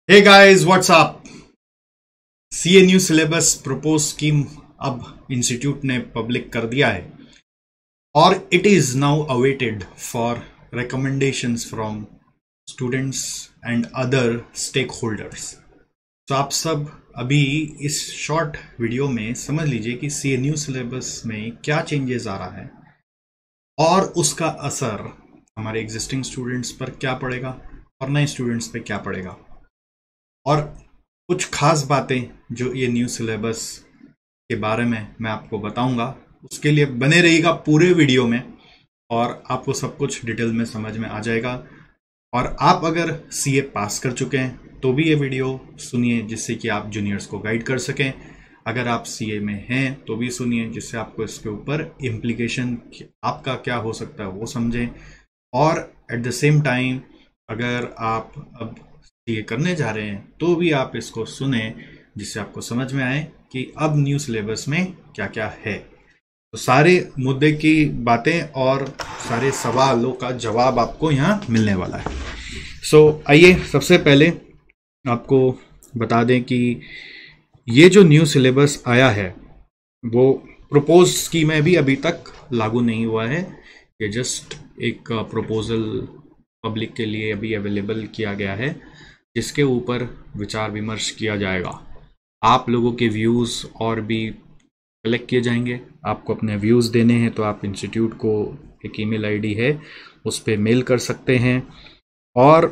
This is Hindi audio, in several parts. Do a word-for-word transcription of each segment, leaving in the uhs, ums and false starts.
हे गाइस व्हाट्स अप। CA new syllabus propose scheme अब इंस्टीट्यूट ने पब्लिक कर दिया है और it is now awaited for recommendations from students and other stakeholders. तो आप सब अभी इस शॉर्ट वीडियो में समझ लीजिए कि सीए न्यू सिलेबस में क्या चेंजेस आ रहा है और उसका असर हमारे एग्जिस्टिंग स्टूडेंट्स पर क्या पड़ेगा और नए स्टूडेंट्स पे क्या पड़ेगा, और कुछ खास बातें जो ये न्यू सिलेबस के बारे में मैं आपको बताऊंगा। उसके लिए बने रहिएगा पूरे वीडियो में और आपको सब कुछ डिटेल में समझ में आ जाएगा। और आप अगर सीए पास कर चुके हैं तो भी ये वीडियो सुनिए जिससे कि आप जूनियर्स को गाइड कर सकें। अगर आप सीए में हैं तो भी सुनिए जिससे आपको इसके ऊपर इम्प्लीकेशन आपका क्या हो सकता है वो समझें। और एट द सेम टाइम अगर आप अब ये करने जा रहे हैं तो भी आप इसको सुने जिससे आपको समझ में आए कि अब न्यू सिलेबस में क्या क्या है। तो सारे मुद्दे की बातें और सारे सवालों का जवाब आपको यहाँ मिलने वाला है। सो so, आइए सबसे पहले आपको बता दें कि ये जो न्यू सिलेबस आया है वो प्रपोज स्कीम में भी अभी तक लागू नहीं हुआ है। ये जस्ट एक प्रपोजल पब्लिक के लिए अभी अवेलेबल किया गया है जिसके ऊपर विचार विमर्श किया जाएगा। आप लोगों के व्यूज़ और भी कलेक्ट किए जाएंगे। आपको अपने व्यूज़ देने हैं तो आप इंस्टीट्यूट को एक ईमेल आईडी है उस पर मेल कर सकते हैं और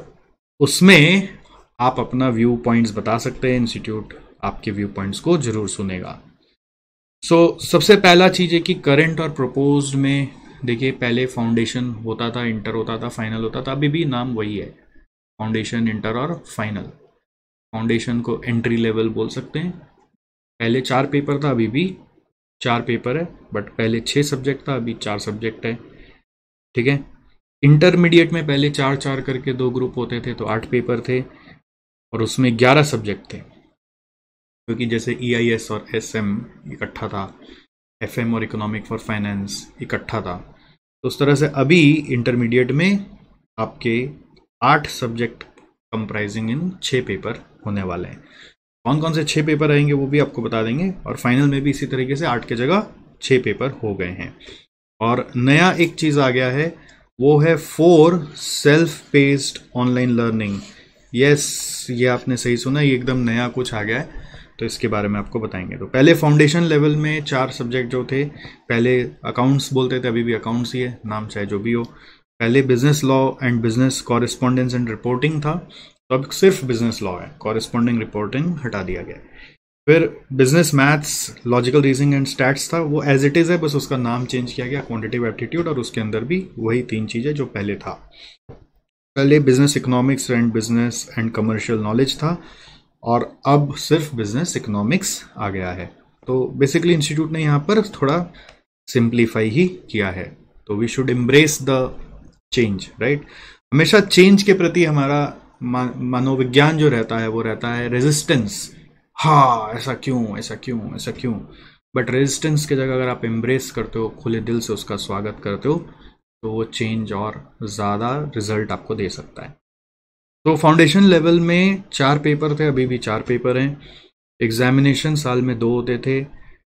उसमें आप अपना व्यू पॉइंट्स बता सकते हैं। इंस्टीट्यूट आपके व्यू पॉइंट्स को ज़रूर सुनेगा। सो so, सबसे पहला चीज़ है कि करंट और प्रपोज्ड में देखिए, पहले फाउंडेशन होता था, इंटर होता था, फाइनल होता था। अभी भी नाम वही है, फाउंडेशन, इंटर और फाइनल। फाउंडेशन को एंट्री लेवल बोल सकते हैं। पहले चार पेपर था, अभी भी चार पेपर है, बट पहले छः सब्जेक्ट था, अभी चार सब्जेक्ट है। ठीक है। इंटरमीडिएट में पहले चार चार करके दो ग्रुप होते थे तो आठ पेपर थे और उसमें ग्यारह सब्जेक्ट थे, क्योंकि जैसे ई आई एस और एस एम इकट्ठा था, एफ एम और इकोनॉमिक फॉर फाइनेंस इकट्ठा था। तो उस तरह से अभी इंटरमीडिएट में आपके आठ सब्जेक्ट कंप्राइजिंग इन छः पेपर होने वाले हैं। कौन कौन से छः पेपर रहेंगे वो भी आपको बता देंगे। और फाइनल में भी इसी तरीके से आठ के जगह छः पेपर हो गए हैं। और नया एक चीज़ आ गया है, वो है four self paced online learning. Yes, ये आपने सही सुना, ये एकदम नया कुछ आ गया है, तो इसके बारे में आपको बताएंगे। तो पहले फाउंडेशन लेवल में चार सब्जेक्ट जो थे, पहले अकाउंट्स बोलते थे, अभी भी अकाउंट्स ही है, नाम चाहे जो भी हो। पहले business law and business correspondence and reporting था, तो अब सिर्फ बिजनेस लॉ है, कॉरेस्पॉन्डिंग रिपोर्टिंग हटा दिया गया। फिर business maths, logical reasoning and stats था, वो एज इट इज़ है, बस उसका नाम चेंज किया गया, क्वांटिटेटिव एप्टीट्यूड, और उसके अंदर भी वही तीन चीज़ें जो पहले था। पहले business economics and business and commercial knowledge था और अब सिर्फ बिजनेस इकोनॉमिक्स आ गया है। तो बेसिकली इंस्टीट्यूट ने यहाँ पर थोड़ा सिंप्लीफाई ही किया है। तो we should embrace the change, right. हमेशा चेंज के प्रति हमारा मनोविज्ञान जो रहता है वो रहता है रेजिस्टेंस। हाँ, ऐसा क्यों, ऐसा क्यों, ऐसा क्यों। बट रेजिस्टेंस की जगह अगर आप एम्ब्रेस करते हो, खुले दिल से उसका स्वागत करते हो, तो वो चेंज और ज़्यादा रिजल्ट आपको दे सकता है। तो फाउंडेशन लेवल में चार पेपर थे, अभी भी चार पेपर हैं। एग्जामिनेशन साल में दो होते थे,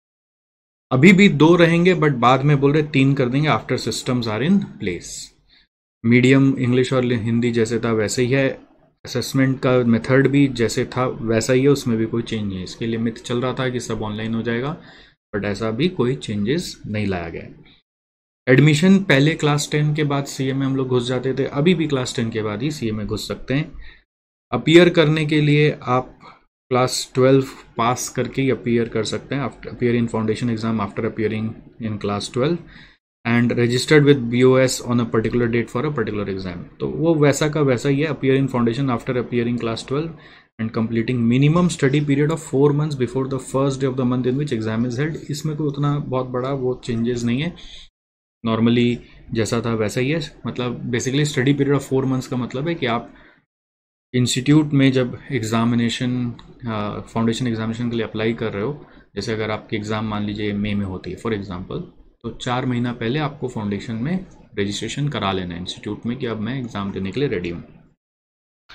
अभी भी दो रहेंगे, बट बाद में बोल रहे तीन कर देंगे after systems are in place. Medium English और हिंदी जैसे था वैसे ही है। असेसमेंट का मेथड भी जैसे था वैसा ही है, उसमें भी कोई चेंज नहीं है। इसके लिए मिथ चल रहा था कि सब ऑनलाइन हो जाएगा, बट ऐसा भी कोई चेंजेस नहीं लाया गया। एडमिशन पहले क्लास टेन के बाद सीए में हम लोग घुस जाते थे, अभी भी क्लास टेन के बाद ही सीए में घुस सकते हैं। अपीयर करने के लिए आप क्लास ट्वेल्व पास करके ही अपीयर कर सकते हैं। After appear in foundation exam after appearing in class twelve and registered with B O S on a particular date for a particular exam. तो वो वैसा का वैसा ही है, appear in foundation after appearing class twelve and completing minimum study period of four months before the first day of the month in which exam is held. इसमें कोई उतना बहुत बड़ा वो चेंजेस नहीं है, नॉर्मली जैसा था वैसा ही है। मतलब basically study period of four months का मतलब है कि आप इंस्टीट्यूट में जब एग्जामिनेशन, फाउंडेशन एग्जामिनेशन के लिए अप्लाई कर रहे हो, जैसे अगर आपकी एग्ज़ाम मान लीजिए मई में होती है फॉर एग्जांपल, तो चार महीना पहले आपको फाउंडेशन में रजिस्ट्रेशन करा लेना है इंस्टीट्यूट में कि अब मैं एग्ज़ाम देने के लिए रेडी हूँ।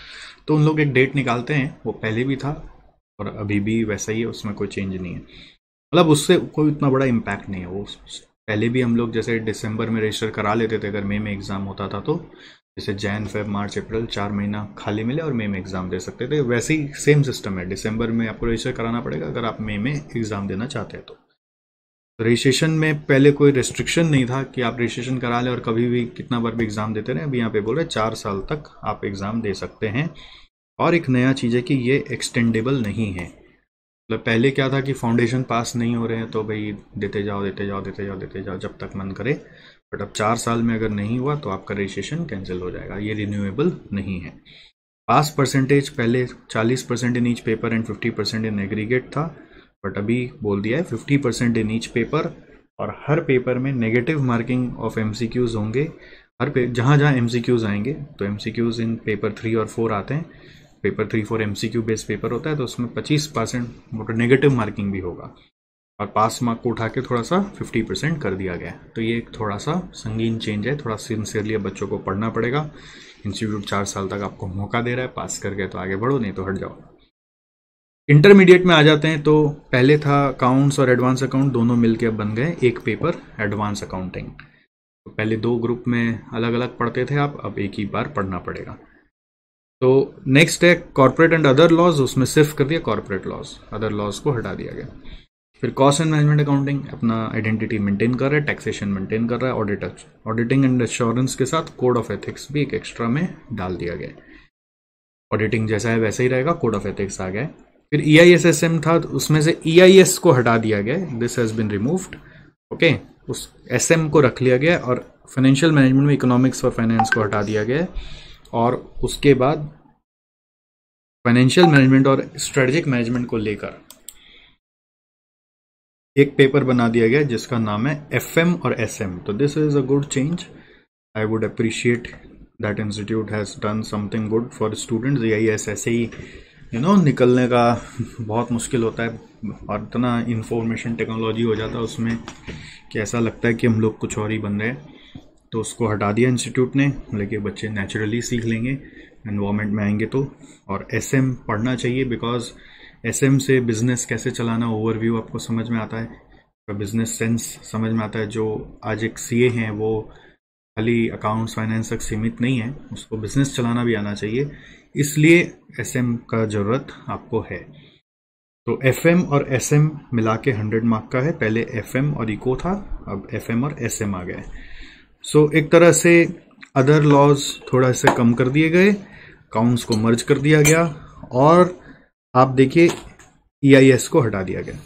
तो उन लोग एक डेट निकालते हैं, वो पहले भी था और अभी भी वैसा ही है, उसमें कोई चेंज नहीं है, मतलब उससे कोई उतना बड़ा इम्पैक्ट नहीं है। वो पहले भी हम लोग जैसे दिसंबर में रजिस्टर करा लेते थे अगर मई में एग्ज़ाम होता था, तो जैसे जैन फेब मार्च अप्रैल चार महीना खाली मिले और मई में एग्ज़ाम दे सकते थे, वैसे ही सेम सिस्टम है। दिसंबर में आपको रजिस्टर कराना पड़ेगा अगर आप मई में एग्ज़ाम देना चाहते हैं तो। रजिस्ट्रेशन में पहले कोई रेस्ट्रिक्शन नहीं था कि आप रजिस्ट्रेशन करा लें और कभी भी कितना बार भी एग्ज़ाम देते रहे। अभी यहाँ पे बोल रहे हैं चार साल तक आप एग्ज़ाम दे सकते हैं। और एक नया चीज़ है कि ये एक्सटेंडेबल नहीं है। मतलब पहले क्या था कि फाउंडेशन पास नहीं हो रहे हैं तो भाई देते जाओ देते जाओ देते जाओ देते जाओ जब तक मन करे, बट अब चार साल में अगर नहीं हुआ तो आपका रजिस्ट्रेशन कैंसिल हो जाएगा, ये रिन्यूएबल नहीं है। पास परसेंटेज पहले चालीस percent in each paper and fifty percent in aggregate था, बट अभी बोल दिया है fifty percent in each paper, और हर पेपर में नेगेटिव मार्किंग ऑफ एमसीक्यूज होंगे। हर पे जहाँ जहाँ एमसीक्यूज आएंगे, तो एमसीक्यूज इन पेपर थ्री और फोर आते हैं, paper three four MCQ based paper होता है, तो उसमें पच्चीस परसेंट नेगेटिव मार्किंग भी होगा, और पास मार्क को उठा के थोड़ा सा फिफ्टी परसेंट कर दिया गया है। तो ये एक थोड़ा सा संगीन चेंज है, थोड़ा सिंसियरली बच्चों को पढ़ना पड़ेगा। इंस्टीट्यूट चार साल तक आपको मौका दे रहा है, पास कर गए तो आगे बढ़ो, नहीं तो हट जाओ। इंटरमीडिएट में आ जाते हैं, तो पहले था अकाउंट्स और एडवांस अकाउंट दोनों मिलके अब बन गए एक पेपर एडवांस अकाउंटिंग। तो पहले दो ग्रुप में अलग अलग पढ़ते थे आप, अब एक ही बार पढ़ना पड़ेगा। तो नेक्स्ट है कॉर्पोरेट एंड अदर लॉज, उसमें सिर्फ कर दिया कॉर्पोरेट लॉज, अदर लॉज को हटा दिया गया। फिर कॉस्ट एंड मैनेजमेंट अकाउंटिंग अपना आइडेंटिटी मेंटेन कर रहा है, टैक्सेशन मेंटेन कर रहा है, ऑडिटर ऑडिटिंग एंड एश्योरेंस के साथ कोड ऑफ एथिक्स भी एक एक्स्ट्रा में डाल दिया गया। ऑडिटिंग जैसा है वैसा ही रहेगा, कोड ऑफ एथिक्स आ गया। फिर E I S S M था, उसमें से ई आई एस को हटा दिया गया, this has been removed, okay. उस एस एम को रख लिया गया, और फाइनेंशियल मैनेजमेंट में इकोनॉमिक्स और फाइनेंस को हटा दिया गया, और उसके बाद फाइनेंशियल मैनेजमेंट और स्ट्रेटेजिक मैनेजमेंट को लेकर एक पेपर बना दिया गया जिसका नाम है एफ एम और एस एम। तो this is a good change, I would appreciate that institute has done something good for students. E I S ऐसे ही यू नो निकलने का बहुत मुश्किल होता है, और इतना इंफॉर्मेशन टेक्नोलॉजी हो जाता है उसमें कि ऐसा लगता है कि हम लोग कुछ और ही बन रहे हैं। तो उसको हटा दिया इंस्टीट्यूट ने, लेकिन बच्चे नेचुरली सीख लेंगे एनवायरमेंट में आएंगे तो। और एस एम पढ़ना चाहिए, बिकॉज एस एम से बिजनेस कैसे चलाना ओवरव्यू आपको समझ में आता है, बिजनेस सेंस समझ में आता है। जो आज एक सी ए हैं वो खाली अकाउंट्स फाइनेंस तक सीमित नहीं है, उसको बिजनेस चलाना भी आना चाहिए, इसलिए एस एम का जरूरत आपको है। तो एफ एम और एस एम मिला के हंड्रेड मार्क का है, पहले एफ एम और इको था, अब एफ एम और एस एम आ गए। सो so, एक तरह से अदर लॉज थोड़ा से कम कर दिए गए, अकाउंट्स को मर्ज कर दिया गया, और आप देखिए ई आई एस को हटा दिया गया।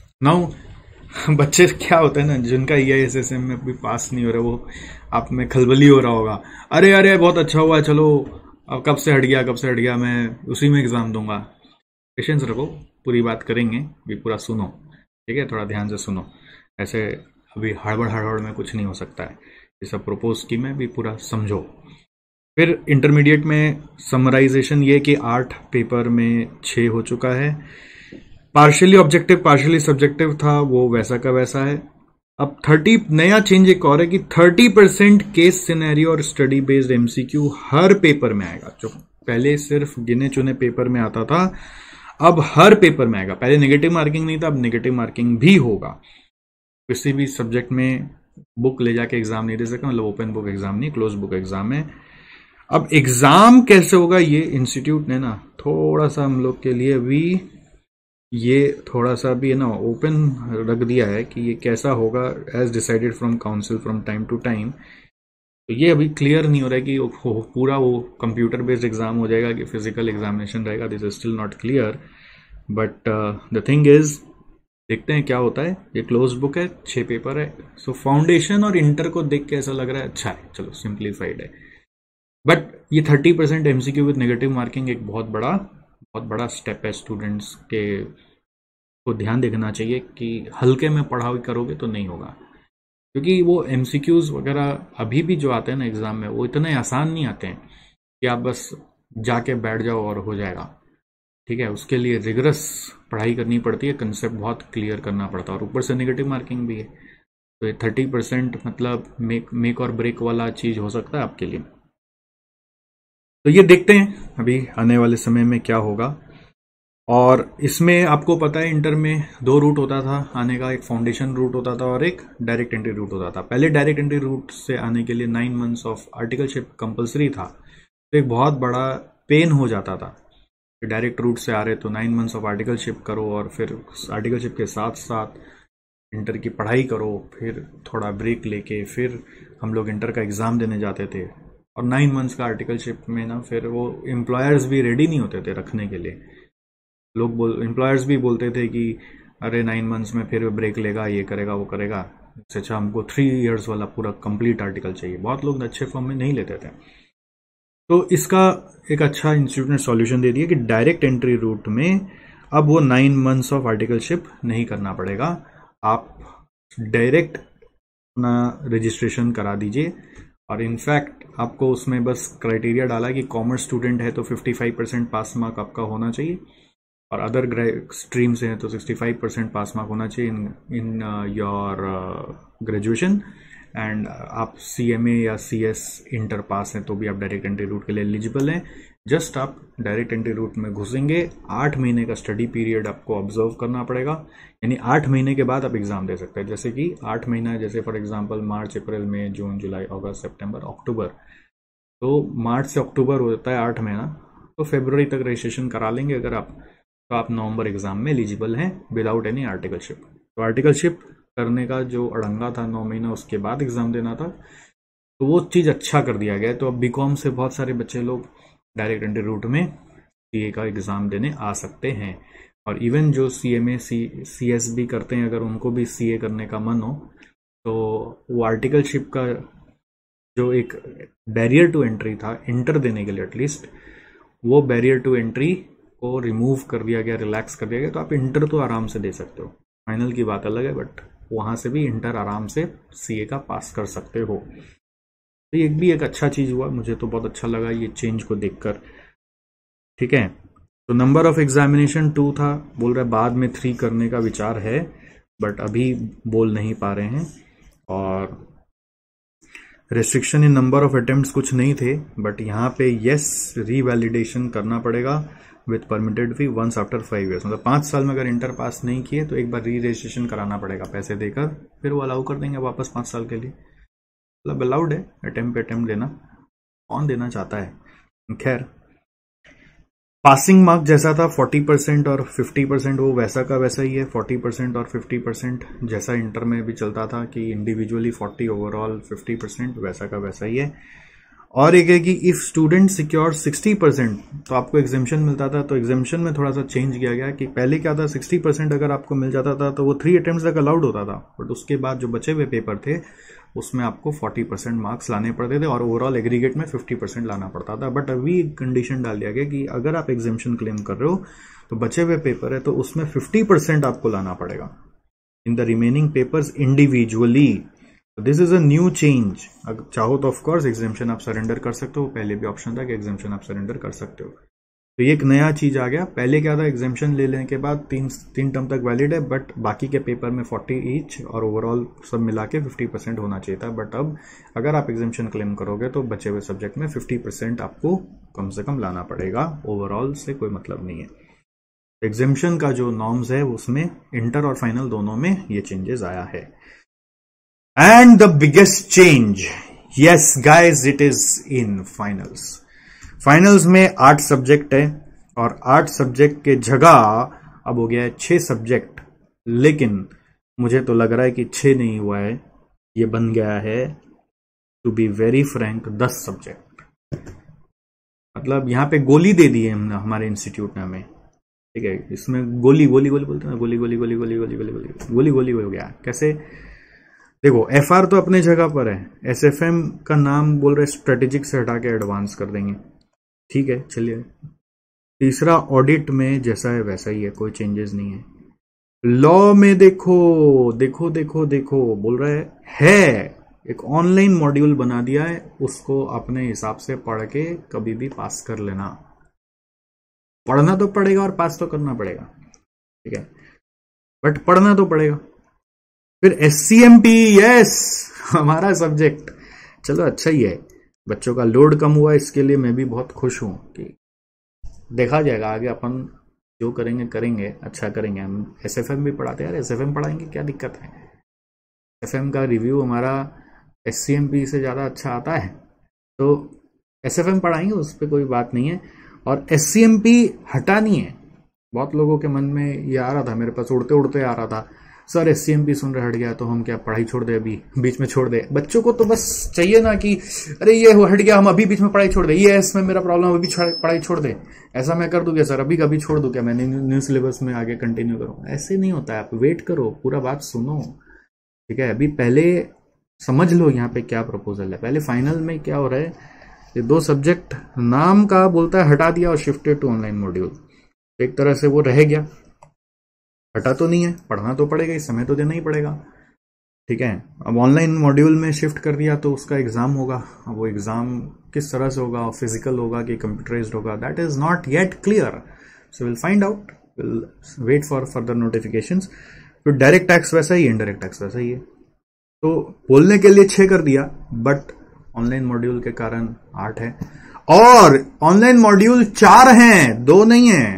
नाउ बच्चे क्या होता है ना, जिनका E I S S M में भी पास नहीं हो रहा, वो आप में खलबली हो रहा होगा, अरे अरे बहुत अच्छा हुआ, चलो अब कब से हट गया कब से हट गया, मैं उसी में एग्जाम दूंगा। पेशेंस रखो, पूरी बात करेंगे, भी पूरा सुनो, ठीक है, थोड़ा ध्यान से सुनो। ऐसे अभी हड़बड़ हड़बड़ में कुछ नहीं हो सकता है, ये सब प्रपोज स्कीम है, भी पूरा समझो। फिर इंटरमीडिएट में समराइजेशन ये कि आठ पेपर में छः हो चुका है, पार्शियली ऑब्जेक्टिव पार्शियली सब्जेक्टिव था वो वैसा का वैसा है। अब थर्टी नया चेंज एक और है कि थर्टी परसेंट केस सिनेरियो और स्टडी बेस्ड एमसीक्यू हर पेपर में आएगा। जो पहले सिर्फ गिने चुने पेपर में आता था, अब हर पेपर में आएगा। पहले नेगेटिव मार्किंग नहीं था, अब नेगेटिव मार्किंग भी होगा। किसी भी सब्जेक्ट में बुक ले जाके एग्जाम नहीं दे सकते, मतलब ओपन बुक एग्जाम नहीं, क्लोज बुक एग्जाम है। अब एग्जाम कैसे होगा, ये इंस्टीट्यूट ने ना थोड़ा सा हम लोग के लिए भी ये थोड़ा सा भी है ना ओपन रख दिया है कि ये कैसा होगा, as decided from council from time to time. तो ये अभी क्लियर नहीं हो रहा है कि वो पूरा वो कंप्यूटर बेस्ड एग्जाम हो जाएगा कि फिजिकल एग्जामिनेशन रहेगा, this is still not clear. But the thing is, देखते हैं क्या होता है। ये क्लोज बुक है, छह पेपर है, सो फाउंडेशन और इंटर को देख के ऐसा लग रहा है अच्छा है, चलो सिंप्लीफाइड है। बट ये thirty percent MCQ with negative marking एक बहुत बड़ा बहुत बड़ा स्टेप है। स्टूडेंट्स के को ध्यान देखना चाहिए कि हल्के में पढ़ाई करोगे तो नहीं होगा, क्योंकि वो एमसीक्यूज वगैरह अभी भी जो आते हैं ना एग्जाम में, वो इतने आसान नहीं आते हैं कि आप बस जाके बैठ जाओ और हो जाएगा, ठीक है। उसके लिए रिगरस पढ़ाई करनी पड़ती है, कंसेप्ट बहुत क्लियर करना पड़ता है, और ऊपर से नेगेटिव मार्किंग भी है। तो ये थर्टी परसेंट मतलब मेक मेक और ब्रेक वाला चीज हो सकता है आपके लिए। तो ये देखते हैं अभी आने वाले समय में क्या होगा। और इसमें आपको पता है इंटर में दो रूट होता था आने का, एक फाउंडेशन रूट होता था और एक डायरेक्ट एंट्री रूट होता था। पहले डायरेक्ट एंट्री रूट से आने के लिए nine months of articleship compulsory था, तो एक बहुत बड़ा पेन हो जाता था। डायरेक्ट रूट से आ रहे तो नाइन मंथ्स ऑफ आर्टिकलशिप करो और फिर आर्टिकलशिप के साथ साथ इंटर की पढ़ाई करो, फिर थोड़ा ब्रेक लेके फिर हम लोग इंटर का एग्ज़ाम देने जाते थे। और नाइन मंथ्स का आर्टिकलशिप में ना फिर वो एम्प्लॉयर्स भी रेडी नहीं होते थे रखने के लिए। लोग बोल एम्प्लॉयर्स भी बोलते थे कि अरे नाइन मंथ्स में फिर ब्रेक लेगा, ये करेगा वो करेगा, इससे अच्छा हमको थ्री इयर्स वाला पूरा कंप्लीट आर्टिकल चाहिए। बहुत लोग अच्छे फॉर्म में नहीं लेते थे। तो इसका एक अच्छा इंस्टीट्यूट ने सॉल्यूशन दे दिया कि डायरेक्ट एंट्री रूट में अब वो नाइन मंथ्स ऑफ आर्टिकलशिप नहीं करना पड़ेगा, आप डायरेक्ट अपना रजिस्ट्रेशन करा दीजिए। और इनफैक्ट आपको उसमें बस क्राइटेरिया डाला कि कॉमर्स स्टूडेंट है तो fifty five percent pass mark आपका होना चाहिए, और अदर स्ट्रीम से हैं तो sixty five percent pass mark होना चाहिए in in your graduation. And आप सी एम ए या सी एस इंटर पास हैं तो भी आप डायरेक्ट एंट्री रूट के लिए एलिजिबल हैं। जस्ट आप डायरेक्ट एंट्री रूट में घुसेंगे, आठ महीने का स्टडी पीरियड आपको ऑब्जर्व करना पड़ेगा, यानी आठ महीने के बाद आप एग्जाम दे सकते हैं। जैसे कि आठ महीना, जैसे फॉर एग्जांपल मार्च, अप्रैल, मई, जून, जुलाई, अगस्त, सितंबर, अक्टूबर, तो मार्च से अक्टूबर होता है आठ महीना, तो फरवरी तक रजिस्ट्रेशन करा लेंगे अगर आप, तो आप नवंबर एग्जाम में एलिजिबल हैं विदाउट एनी आर्टिकलशिप। तो आर्टिकलशिप करने का जो अड़ंगा था नौ महीना उसके बाद एग्जाम देना था, तो वो चीज़ अच्छा कर दिया गया। तो अब बीकॉम से बहुत सारे बच्चे लोग डायरेक्ट एंट्री रूट में सीए का एग्ज़ाम देने आ सकते हैं। और इवन जो C M A C C S भी करते हैं, अगर उनको भी सीए करने का मन हो तो वो आर्टिकलशिप का जो एक बैरियर टू एंट्री था इंटर देने के लिए, एटलीस्ट वो बैरियर टू एंट्री को रिमूव कर दिया गया, रिलैक्स कर दिया गया। तो आप इंटर तो आराम से दे सकते हो, फाइनल की बात अलग है, बट वहाँ से भी इंटर आराम से सीए का पास कर सकते हो। तो ये भी एक अच्छा चीज़ हुआ, मुझे तो बहुत अच्छा लगा ये चेंज को देखकर। ठीक है, तो नंबर ऑफ एग्जामिनेशन टू था, बोल रहा है बाद में थ्री करने का विचार है, बट अभी बोल नहीं पा रहे हैं। और restriction in number of attempts कुछ नहीं थे, बट यहाँ पे यस रीवैलिडेशन करना पड़ेगा with permitted fee once after five years. मतलब पाँच साल में अगर इंटर पास नहीं किए तो एक बार री रजिस्ट्रेशन कराना पड़ेगा पैसे देकर, फिर वो अलाउ कर देंगे वापस पाँच साल के लिए। मतलब अलाउड है अटेम्प्ट पे अटेम्प्ट देना, कौन देना चाहता है। खैर, पासिंग मार्क जैसा था फोर्टी परसेंट और फिफ्टी परसेंट, वो वैसा का वैसा ही है। फोर्टी परसेंट और फिफ्टी परसेंट जैसा इंटर में भी चलता था कि individually forty, overall fifty percent, वैसा का वैसा ही है। और एक है कि if student secure sixty percent तो आपको एग्जेम्पशन मिलता था। तो एग्जेम्पशन में थोड़ा सा चेंज किया गया कि पहले क्या था, सिक्सटी परसेंट अगर आपको मिल जाता था तो वो थ्री अटेम्प्ट्स तक अलाउड होता था, बट उसके बाद जो बचे हुए पेपर थे उसमें आपको फोर्टी परसेंट मार्क्स लाने पड़ते थे और ओवरऑल एग्रीगेट में फिफ्टी परसेंट लाना पड़ता था। बट अभी कंडीशन डाल दिया गया कि अगर आप एग्जेम्पशन क्लेम कर रहे हो तो बचे हुए पेपर है तो उसमें फिफ्टी परसेंट आपको लाना पड़ेगा in the remaining papers individually. This is a new change. अगर चाहो तो ऑफकोर्स एग्जेम्पशन आप सरेंडर कर सकते हो, पहले भी ऑप्शन था कि एग्जेम्पशन आप सरेंडर कर सकते हो। तो ये एक नया चीज आ गया। पहले क्या था, एग्जेम्पशन ले लेने के बाद तीन तीन टर्म तक वैलिड है, बट बाकी के पेपर में फोर्टी ईच और ओवरऑल सब मिला के फिफ्टी परसेंट होना चाहिए था। बट अब अगर आप एग्जेम्पशन क्लेम करोगे तो बचे हुए सब्जेक्ट में फिफ्टी परसेंट आपको कम से कम लाना पड़ेगा, ओवरऑल से कोई मतलब नहीं है। एग्जेम्पशन का जो नॉर्म्स है उसमें इंटर और फाइनल दोनों में ये चेंजेस आया है। And the biggest change, yes guys, it is in finals. Finals में आठ सब्जेक्ट है और आठ सब्जेक्ट के जगह अब हो गया है छह सब्जेक्ट। लेकिन मुझे तो लग रहा है कि छह नहीं हुआ है, ये बन गया है, टू बी वेरी फ्रैंक, दस सब्जेक्ट। मतलब यहां पे गोली दे दी है हमारे इंस्टीट्यूट ने हमें। ठीक है, इसमें गोली गोली गोली बोलते हैं, गोली गोली गोली गोली गोली गोली गोली गोली गोली हो गया। कैसे? देखो, एफ आर तो अपने जगह पर है, एस एफ एम का नाम बोल रहे स्ट्रेटेजिक से हटा के एडवांस कर देंगे। ठीक है, चलिए। तीसरा, ऑडिट में जैसा है वैसा ही है, कोई चेंजेस नहीं है। लॉ में देखो देखो देखो देखो बोल रहा है, है एक ऑनलाइन मॉड्यूल बना दिया है, उसको अपने हिसाब से पढ़ के कभी भी पास कर लेना। पढ़ना तो पड़ेगा और पास तो करना पड़ेगा, ठीक है, बट पढ़ना तो पड़ेगा। फिर S C M P, yes, हमारा सब्जेक्ट, चलो अच्छा ही है, बच्चों का लोड कम हुआ, इसके लिए मैं भी बहुत खुश हूं कि देखा जाएगा आगे अपन जो करेंगे करेंगे अच्छा करेंगे। हम एसएफएम भी पढ़ाते हैं यार, एसएफएम पढ़ाएंगे क्या दिक्कत है। एसएफएम का रिव्यू हमारा एससीएमपी से ज़्यादा अच्छा आता है, तो एसएफएम पढ़ाएंगे, उस पर कोई बात नहीं है। और एससीएमपी हटानी है। बहुत लोगों के मन में ये आ रहा था, मेरे पास उड़ते उड़ते आ रहा था, सर एससीएमपी सुन रहे हट गया तो हम क्या पढ़ाई छोड़ दे, अभी बीच में छोड़ दे। बच्चों को तो बस चाहिए ना कि अरे ये हट गया हम अभी बीच में पढ़ाई छोड़ दे, ये इसमें मेरा प्रॉब्लम अभी पढ़ाई छोड़ दे। ऐसा मैं कर दूं क्या सर, अभी कभी छोड़ दूं क्या, मैंने न्यू सिलेबस में आगे कंटिन्यू करूं? ऐसे नहीं होता है, आप वेट करो, पूरा बात सुनो, ठीक है। अभी पहले समझ लो यहाँ पे क्या प्रपोजल है, पहले फाइनल में क्या हो रहा है। ये दो सब्जेक्ट नाम का बोलता है हटा दिया और शिफ्टेड टू ऑनलाइन मॉड्यूल, एक तरह से वो रह गया, हटा तो नहीं है, पढ़ना तो पड़ेगा, इस समय तो देना ही पड़ेगा, ठीक है। अब ऑनलाइन मॉड्यूल में शिफ्ट कर दिया तो उसका एग्जाम होगा। अब वो एग्जाम किस तरह से होगा, फिजिकल होगा कि कंप्यूटराइज्ड होगा, that is not yet clear, so will find out, will wait for further notifications. फिर डायरेक्ट टैक्स वैसा ही है, इनडायरेक्ट टैक्स वैसा ही है। तो बोलने के लिए छह कर दिया, बट ऑनलाइन मॉड्यूल के कारण आठ है, और ऑनलाइन मॉड्यूल चार हैं, दो नहीं है,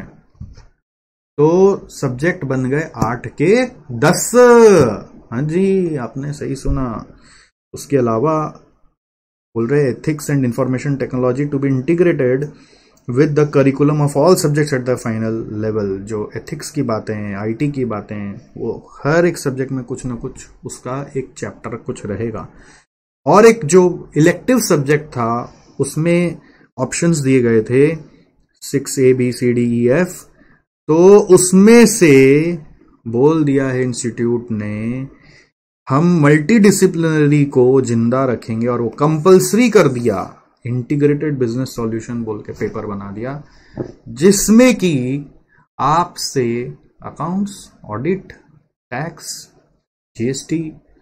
तो सब्जेक्ट बन गए आठ के दस। हाँ जी, आपने सही सुना। उसके अलावा बोल रहे ethics and information technology to be integrated with the curriculum of all subjects at the final level. जो एथिक्स की बातें हैं, आईटी की बातें हैं, वो हर एक सब्जेक्ट में कुछ ना कुछ उसका एक चैप्टर कुछ रहेगा। और एक जो इलेक्टिव सब्जेक्ट था उसमें ऑप्शंस दिए गए थे six A B C D E F, तो उसमें से बोल दिया है इंस्टीट्यूट ने हम मल्टी डिसिप्लिनरी को जिंदा रखेंगे, और वो कंपलसरी कर दिया। इंटीग्रेटेड बिजनेस सॉल्यूशन बोल के पेपर बना दिया, जिसमें कि आपसे अकाउंट्स, ऑडिट, टैक्स, जीएसटी,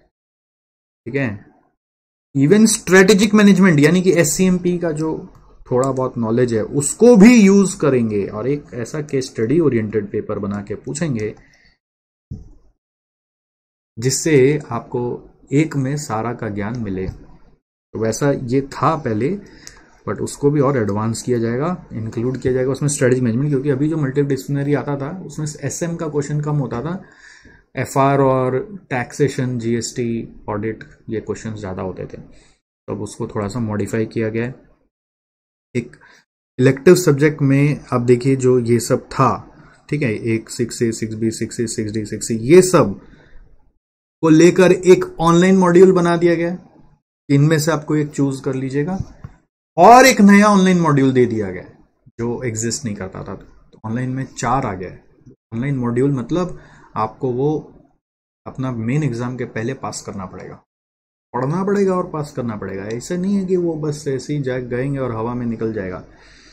ठीक है, इवन स्ट्रेटेजिक मैनेजमेंट यानी कि एससीएमपी का जो थोड़ा बहुत नॉलेज है उसको भी यूज करेंगे, और एक ऐसा केस स्टडी ओरिएंटेड पेपर बना के पूछेंगे जिससे आपको एक में सारा का ज्ञान मिले। तो वैसा ये था पहले, बट उसको भी और एडवांस किया जाएगा, इंक्लूड किया जाएगा उसमें स्ट्रेटेजिक मैनेजमेंट, क्योंकि अभी जो मल्टीडिसिप्लिनरी आता था उसमें एसएम का क्वेश्चन कम होता था, एफआर और टैक्सेशन, जीएसटी, ऑडिट, ये क्वेश्चन ज्यादा होते थे। तो अब उसको थोड़ा सा मॉडिफाई किया गया है। एक इलेक्टिव सब्जेक्ट में आप देखिए जो ये सब था, ठीक है, एक six A, six B, six C, six D, six C, ये सब को लेकर एक ऑनलाइन मॉड्यूल बना दिया गया। इनमें से आपको एक चूज कर लीजिएगा, और एक नया ऑनलाइन मॉड्यूल दे दिया गया जो एग्जिस्ट नहीं करता था। तो ऑनलाइन में चार आ गया। ऑनलाइन मॉड्यूल मतलब आपको वो अपना मेन एग्जाम के पहले पास करना पड़ेगा, पढ़ना पड़ेगा और पास करना पड़ेगा। ऐसा नहीं है कि वो बस ऐसे ही जाग गएंगे और हवा में निकल जाएगा,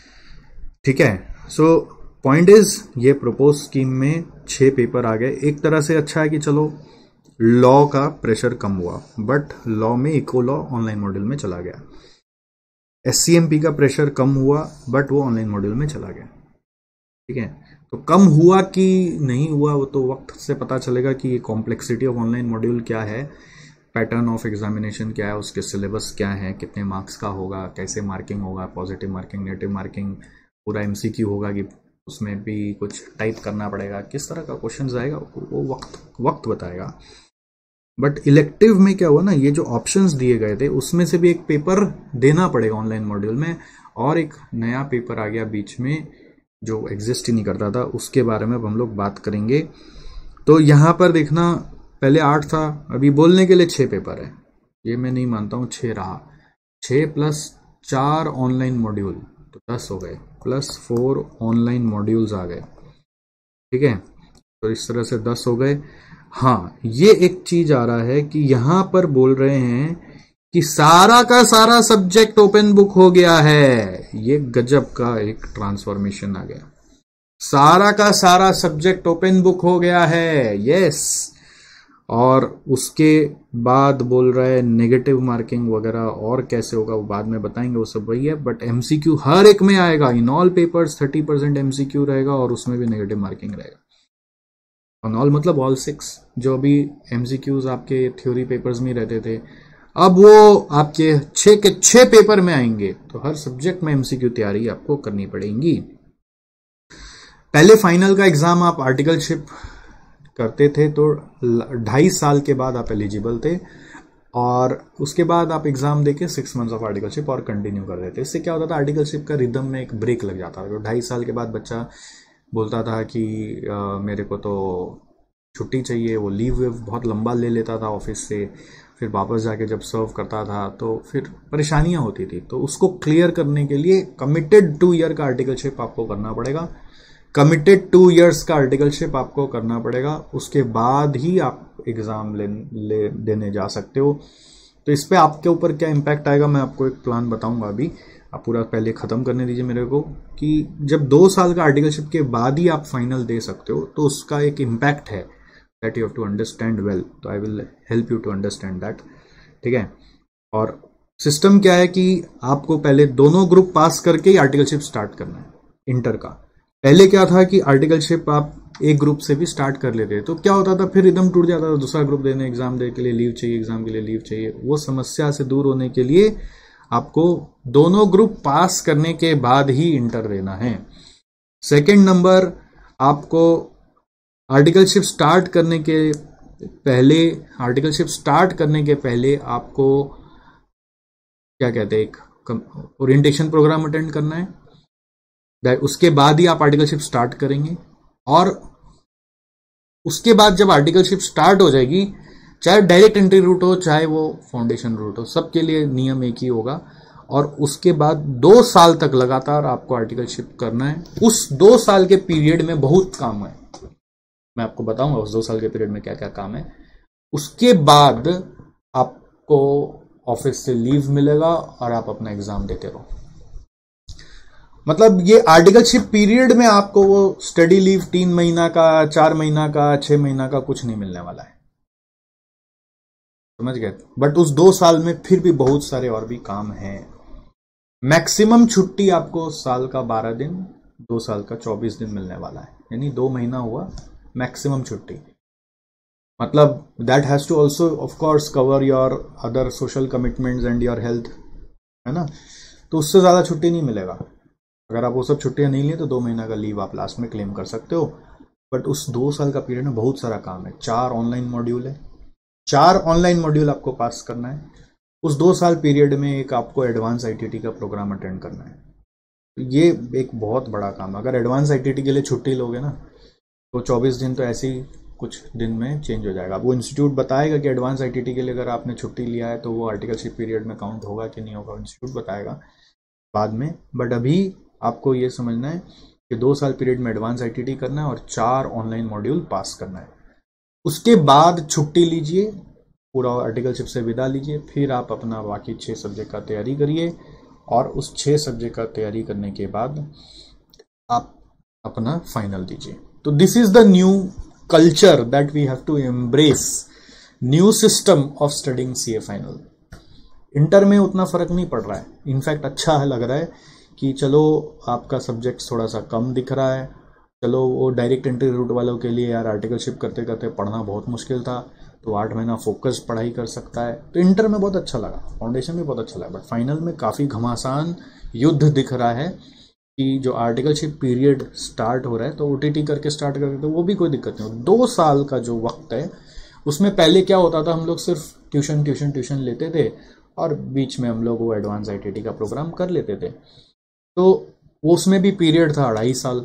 ठीक है। सो पॉइंट इज, ये प्रपोज स्कीम में छह पेपर आ गए। एक तरह से अच्छा है कि चलो लॉ का प्रेशर कम हुआ, बट लॉ में इको लॉ ऑनलाइन मॉड्यूल में चला गया। एससीएमपी का प्रेशर कम हुआ, बट वो ऑनलाइन मॉड्यूल में चला गया, ठीक है। तो कम हुआ कि नहीं हुआ वो तो वक्त से पता चलेगा कि ये कॉम्प्लेक्सिटी ऑफ ऑनलाइन मॉड्यूल क्या है, पैटर्न ऑफ एग्जामिनेशन क्या है, उसके सिलेबस क्या है, कितने मार्क्स का होगा, कैसे मार्किंग होगा, पॉजिटिव मार्किंग, नेगेटिव मार्किंग, पूरा एमसीक्यू होगा कि उसमें भी कुछ टाइप करना पड़ेगा, किस तरह का क्वेश्चन आएगा वो वक्त वक्त बताएगा। बट इलेक्टिव में क्या हुआ ना, ये जो ऑप्शंस दिए गए थे उसमें से भी एक पेपर देना पड़ेगा ऑनलाइन मॉड्यूल में, और एक नया पेपर आ गया बीच में जो एग्जिस्ट ही नहीं करता था, उसके बारे में अब हम लोग बात करेंगे। तो यहां पर देखना, पहले आठ था, अभी बोलने के लिए छह पेपर है। ये मैं नहीं मानता हूं छह रहा, छह प्लस चार ऑनलाइन मॉड्यूल तो दस हो गए, प्लस फोर ऑनलाइन मॉड्यूल्स आ गए, ठीक है। तो इस तरह से दस हो गए। हाँ, ये एक चीज आ रहा है कि यहां पर बोल रहे हैं कि सारा का सारा सब्जेक्ट ओपन बुक हो गया है। ये गजब का एक ट्रांसफॉर्मेशन आ गया, सारा का सारा सब्जेक्ट ओपन बुक हो गया है, यस। और उसके बाद बोल रहा है नेगेटिव मार्किंग वगैरह और कैसे होगा वो बाद में बताएंगे, वो सब वही है। बट एमसीक्यू हर एक में आएगा, in all papers thirty percent MCQ रहेगा, और उसमें भी नेगेटिव मार्किंग रहेगा। ऑन ऑल मतलब ऑल सिक्स, जो अभी एमसीक्यूज आपके थ्योरी पेपर्स में रहते थे, अब वो आपके छह के छह पेपर में आएंगे, तो हर सब्जेक्ट में एमसीक्यू तैयारी आपको करनी पड़ेगी। पहले फाइनल का एग्जाम आप आर्टिकलशिप करते थे तो ढाई साल के बाद आप एलिजिबल थे, और उसके बाद आप एग्जाम देके सिक्स मंथ्स ऑफ आर्टिकलशिप और कंटिन्यू कर देते। इससे क्या होता था, आर्टिकलशिप का रिदम में एक ब्रेक लग जाता था। तो ढाई साल के बाद बच्चा बोलता था कि आ, मेरे को तो छुट्टी चाहिए, वो लीव वेव बहुत लंबा ले लेता था ऑफिस से, फिर वापस जाके जब सर्व करता था तो फिर परेशानियां होती थी। तो उसको क्लियर करने के लिए कमिटेड टू ईयर का आर्टिकलशिप आपको करना पड़ेगा। कमिटेड टू इयर्स का आर्टिकलशिप आपको करना पड़ेगा, उसके बाद ही आप एग्जाम ले, ले देने जा सकते हो। तो इस पे आपके ऊपर क्या इम्पैक्ट आएगा, मैं आपको एक प्लान बताऊंगा। अभी आप पूरा पहले खत्म करने दीजिए मेरे को, कि जब दो साल का आर्टिकलशिप के बाद ही आप फाइनल दे सकते हो, तो उसका एक इम्पैक्ट है that you have to understand well. तो I will help you to understand that, ठीक है। और सिस्टम क्या है कि आपको पहले दोनों ग्रुप पास करके ही आर्टिकलशिप स्टार्ट करना है इंटर का। पहले क्या था कि आर्टिकलशिप आप एक ग्रुप से भी स्टार्ट कर लेते, तो क्या होता था फिर रिदम टूट जाता था, दूसरा ग्रुप देने एग्जाम देने के लिए लीव चाहिए, एग्जाम के लिए लीव चाहिए। वो समस्या से दूर होने के लिए आपको दोनों ग्रुप पास करने के बाद ही इंटर देना है। सेकंड नंबर, आपको आर्टिकलशिप स्टार्ट करने के पहले आर्टिकलशिप स्टार्ट करने के पहले आपको क्या कहते हैं, एक ओरिएंटेशन प्रोग्राम अटेंड करना है। उसके बाद ही आप आर्टिकलशिप स्टार्ट करेंगे, और उसके बाद जब आर्टिकलशिप स्टार्ट हो जाएगी, चाहे डायरेक्ट एंट्री रूट हो चाहे वो फाउंडेशन रूट हो, सबके लिए नियम एक ही होगा। और उसके बाद दो साल तक लगातार आपको आर्टिकलशिप करना है। उस दो साल के पीरियड में बहुत काम है, मैं आपको बताऊंगा उस दो साल के पीरियड में क्या क्या काम है। उसके बाद आपको ऑफिस से लीव मिलेगा और आप अपना एग्जाम देते रहो। मतलब ये आर्टिकलशिप पीरियड में आपको वो स्टडी लीव तीन महीना का, चार महीना का, छह महीना का कुछ नहीं मिलने वाला है, समझ गए। बट उस दो साल में फिर भी बहुत सारे और भी काम हैं। मैक्सिमम छुट्टी आपको साल का बारह दिन, दो साल का चौबीस दिन मिलने वाला है, यानी दो महीना हुआ मैक्सिमम छुट्टी। मतलब that has to also of course cover your other social commitments and your health, है ना। तो उससे ज्यादा छुट्टी नहीं मिलेगा। अगर आप वो सब छुट्टियां नहीं लिए तो दो महीना का लीव आप लास्ट में क्लेम कर सकते हो। बट उस दो साल का पीरियड में बहुत सारा काम है। चार ऑनलाइन मॉड्यूल है, चार ऑनलाइन मॉड्यूल आपको पास करना है। उस दो साल पीरियड में एक आपको एडवांस आईटीटी का प्रोग्राम अटेंड करना है। ये एक बहुत बड़ा काम है। अगर एडवांस आईटीटी के लिए छुट्टी लोगे ना, तो चौबीस दिन तो ऐसे ही कुछ दिन में चेंज हो जाएगा। वो इंस्टीट्यूट बताएगा कि एडवांस आईटीटी के लिए अगर आपने छुट्टी लिया है तो वो आर्टिकलशिप पीरियड में काउंट होगा कि नहीं होगा, इंस्टीट्यूट बताएगा बाद में। बट अभी आपको ये समझना है कि दो साल पीरियड में एडवांस आईटीटी करना है और चार ऑनलाइन मॉड्यूल पास करना है। उसके बाद छुट्टी लीजिए, पूरा आर्टिकलशिप से विदा लीजिए, फिर आप अपना बाकी छह सब्जेक्ट का तैयारी करिए, और उस छह सब्जेक्ट का तैयारी करने के बाद आप अपना फाइनल दीजिए। तो this is the new culture that we have to embrace, new system of studying CA final. Inter में उतना फर्क नहीं पड़ रहा है, इनफैक्ट अच्छा है, लग रहा है कि चलो आपका सब्जेक्ट थोड़ा सा कम दिख रहा है। चलो वो डायरेक्ट एंट्री रूट वालों के लिए यार आर्टिकलशिप करते करते पढ़ना बहुत मुश्किल था, तो आठ महीना फोकस पढ़ाई कर सकता है। तो इंटर में बहुत अच्छा लगा, फाउंडेशन भी बहुत अच्छा लगा। बट फाइनल में काफ़ी घमासान युद्ध दिख रहा है कि जो आर्टिकलशिप पीरियड स्टार्ट हो रहा है तो ओटीटी करके स्टार्ट करके, तो वो भी कोई दिक्कत नहीं हो। दो साल का जो वक्त है उसमें पहले क्या होता था, हम लोग सिर्फ ट्यूशन ट्यूशन ट्यूशन लेते थे और बीच में हम लोग वो एडवांस आईटीटी का प्रोग्राम कर लेते थे। तो वो उसमें भी पीरियड था अढ़ाई साल,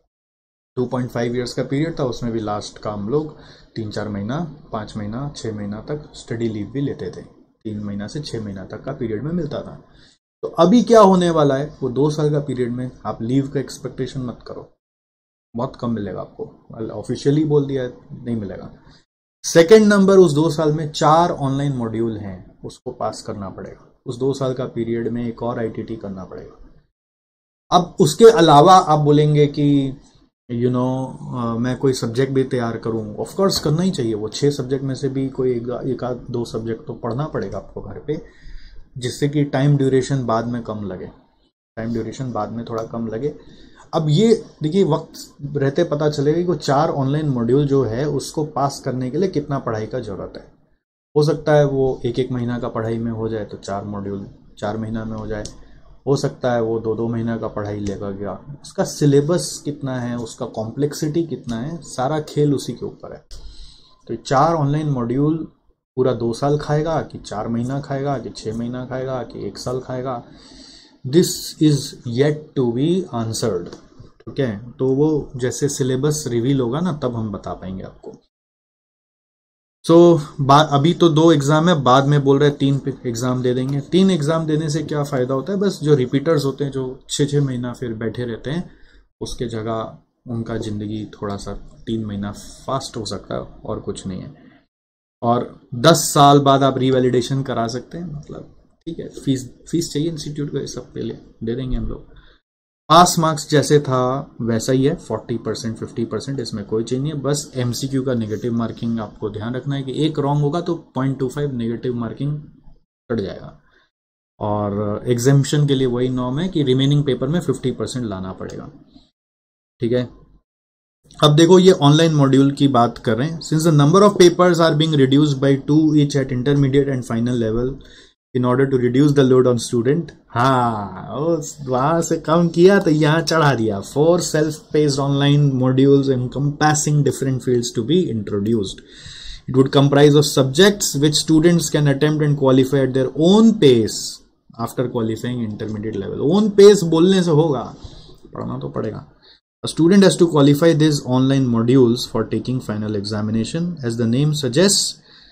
टू पॉइंट फाइव ईयर्स का पीरियड था। उसमें भी लास्ट का हम लोग तीन चार महीना, पाँच महीना, छः महीना तक स्टडी लीव भी लेते थे। तीन महीना से छः महीना तक का पीरियड में मिलता था। तो अभी क्या होने वाला है, वो दो साल का पीरियड में आप लीव का एक्सपेक्टेशन मत करो, बहुत कम मिलेगा आपको। ऑफिशियली बोल दिया है नहीं मिलेगा। सेकेंड नंबर, उस दो साल में चार ऑनलाइन मॉड्यूल हैं, उसको पास करना पड़ेगा। उस दो साल का पीरियड में एक और आईटीटी करना पड़ेगा। अब उसके अलावा आप बोलेंगे कि यू नो मैं कोई सब्जेक्ट भी तैयार करूं, ऑफ कोर्स करना ही चाहिए। वो छह सब्जेक्ट में से भी कोई एक आध दो सब्जेक्ट तो पढ़ना पड़ेगा आपको घर पे, जिससे कि टाइम ड्यूरेशन बाद में कम लगे, टाइम ड्यूरेशन बाद में थोड़ा कम लगे। अब ये देखिए, वक्त रहते पता चलेगा कि वो चार ऑनलाइन मॉड्यूल जो है उसको पास करने के लिए कितना पढ़ाई का जरूरत है। हो सकता है वो एक एक महीना का पढ़ाई में हो जाए तो चार मॉड्यूल चार महीना में हो जाए, हो सकता है वो दो दो महीना का पढ़ाई लेगा गया। उसका सिलेबस कितना है, उसका कॉम्प्लेक्सिटी कितना है, सारा खेल उसी के ऊपर है। तो चार ऑनलाइन मॉड्यूल पूरा दो साल खाएगा कि चार महीना खाएगा कि छः महीना खाएगा कि एक साल खाएगा, this is yet to be answered. ठीक है, तो वो जैसे सिलेबस रिवील होगा ना तब हम बता पाएंगे आपको। सो so, अभी तो दो एग्जाम है, बाद में बोल रहे हैं तीन एग्जाम दे देंगे। तीन एग्जाम देने से क्या फायदा होता है, बस जो रिपीटर्स होते हैं जो छः छः महीना फिर बैठे रहते हैं, उसके जगह उनका जिंदगी थोड़ा सा तीन महीना फास्ट हो सकता है और कुछ नहीं है। और दस साल बाद आप रिवैलिडेशन करा सकते हैं, मतलब ठीक है, फीस फीस चाहिए इंस्टीट्यूट को, ये सब पहले दे देंगे हम लोग। पास मार्क्स जैसे था वैसा ही है, फोर्टी परसेंट फिफ्टी परसेंट, इसमें कोई चेंज नहीं है। बस एमसीक्यू का नेगेटिव मार्किंग आपको ध्यान रखना है कि एक रॉन्ग होगा तो point two five negative marking cut जाएगा। और एग्जामिशन के लिए वही नॉर्म है कि रिमेनिंग पेपर में फिफ्टी परसेंट लाना पड़ेगा। ठीक है, अब देखो ये ऑनलाइन मॉड्यूल की बात कर रहे हैं। Since the number of papers are being reduced by two each at intermediate and final level in order to reduce the load on student, हाँ वहां से कम किया तो यहाँ चढ़ा दिया। Four self-paced online modules encompassing different fields to be introduced. It would comprise of subjects which students can attempt and qualify at their own pace after qualifying intermediate level. Own pace बोलने से होगा, पढ़ना तो पड़ेगा। A student has to qualify these online modules for taking final examination. As the name suggests,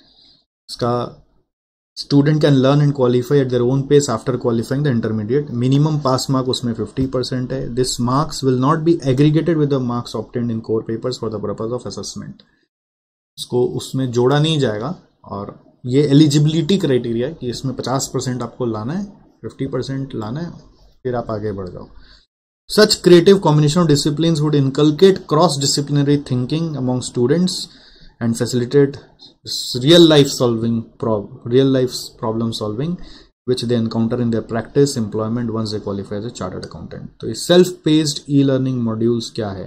इसका student can learn and qualify at their own pace after qualifying the intermediate. Minimum pass mark उसमें फिफ्टी परसेंट है। This marks will not be aggregated with the marks obtained in core papers for the purpose of assessment. इसको उसमें जोड़ा नहीं जाएगा। और ये एलिजिबिलिटी क्राइटेरिया है कि इसमें पचास परसेंट आपको लाना है, फिफ्टी परसेंट लाना है, फिर आप आगे बढ़ जाओ। Such creative combination of disciplines would inculcate cross disciplinary thinking among students and facilitate real life solving prob real life problem solving which they encounter in their practice employment once they qualify as a chartered accountant। तो ये self paced e learning modules क्या है?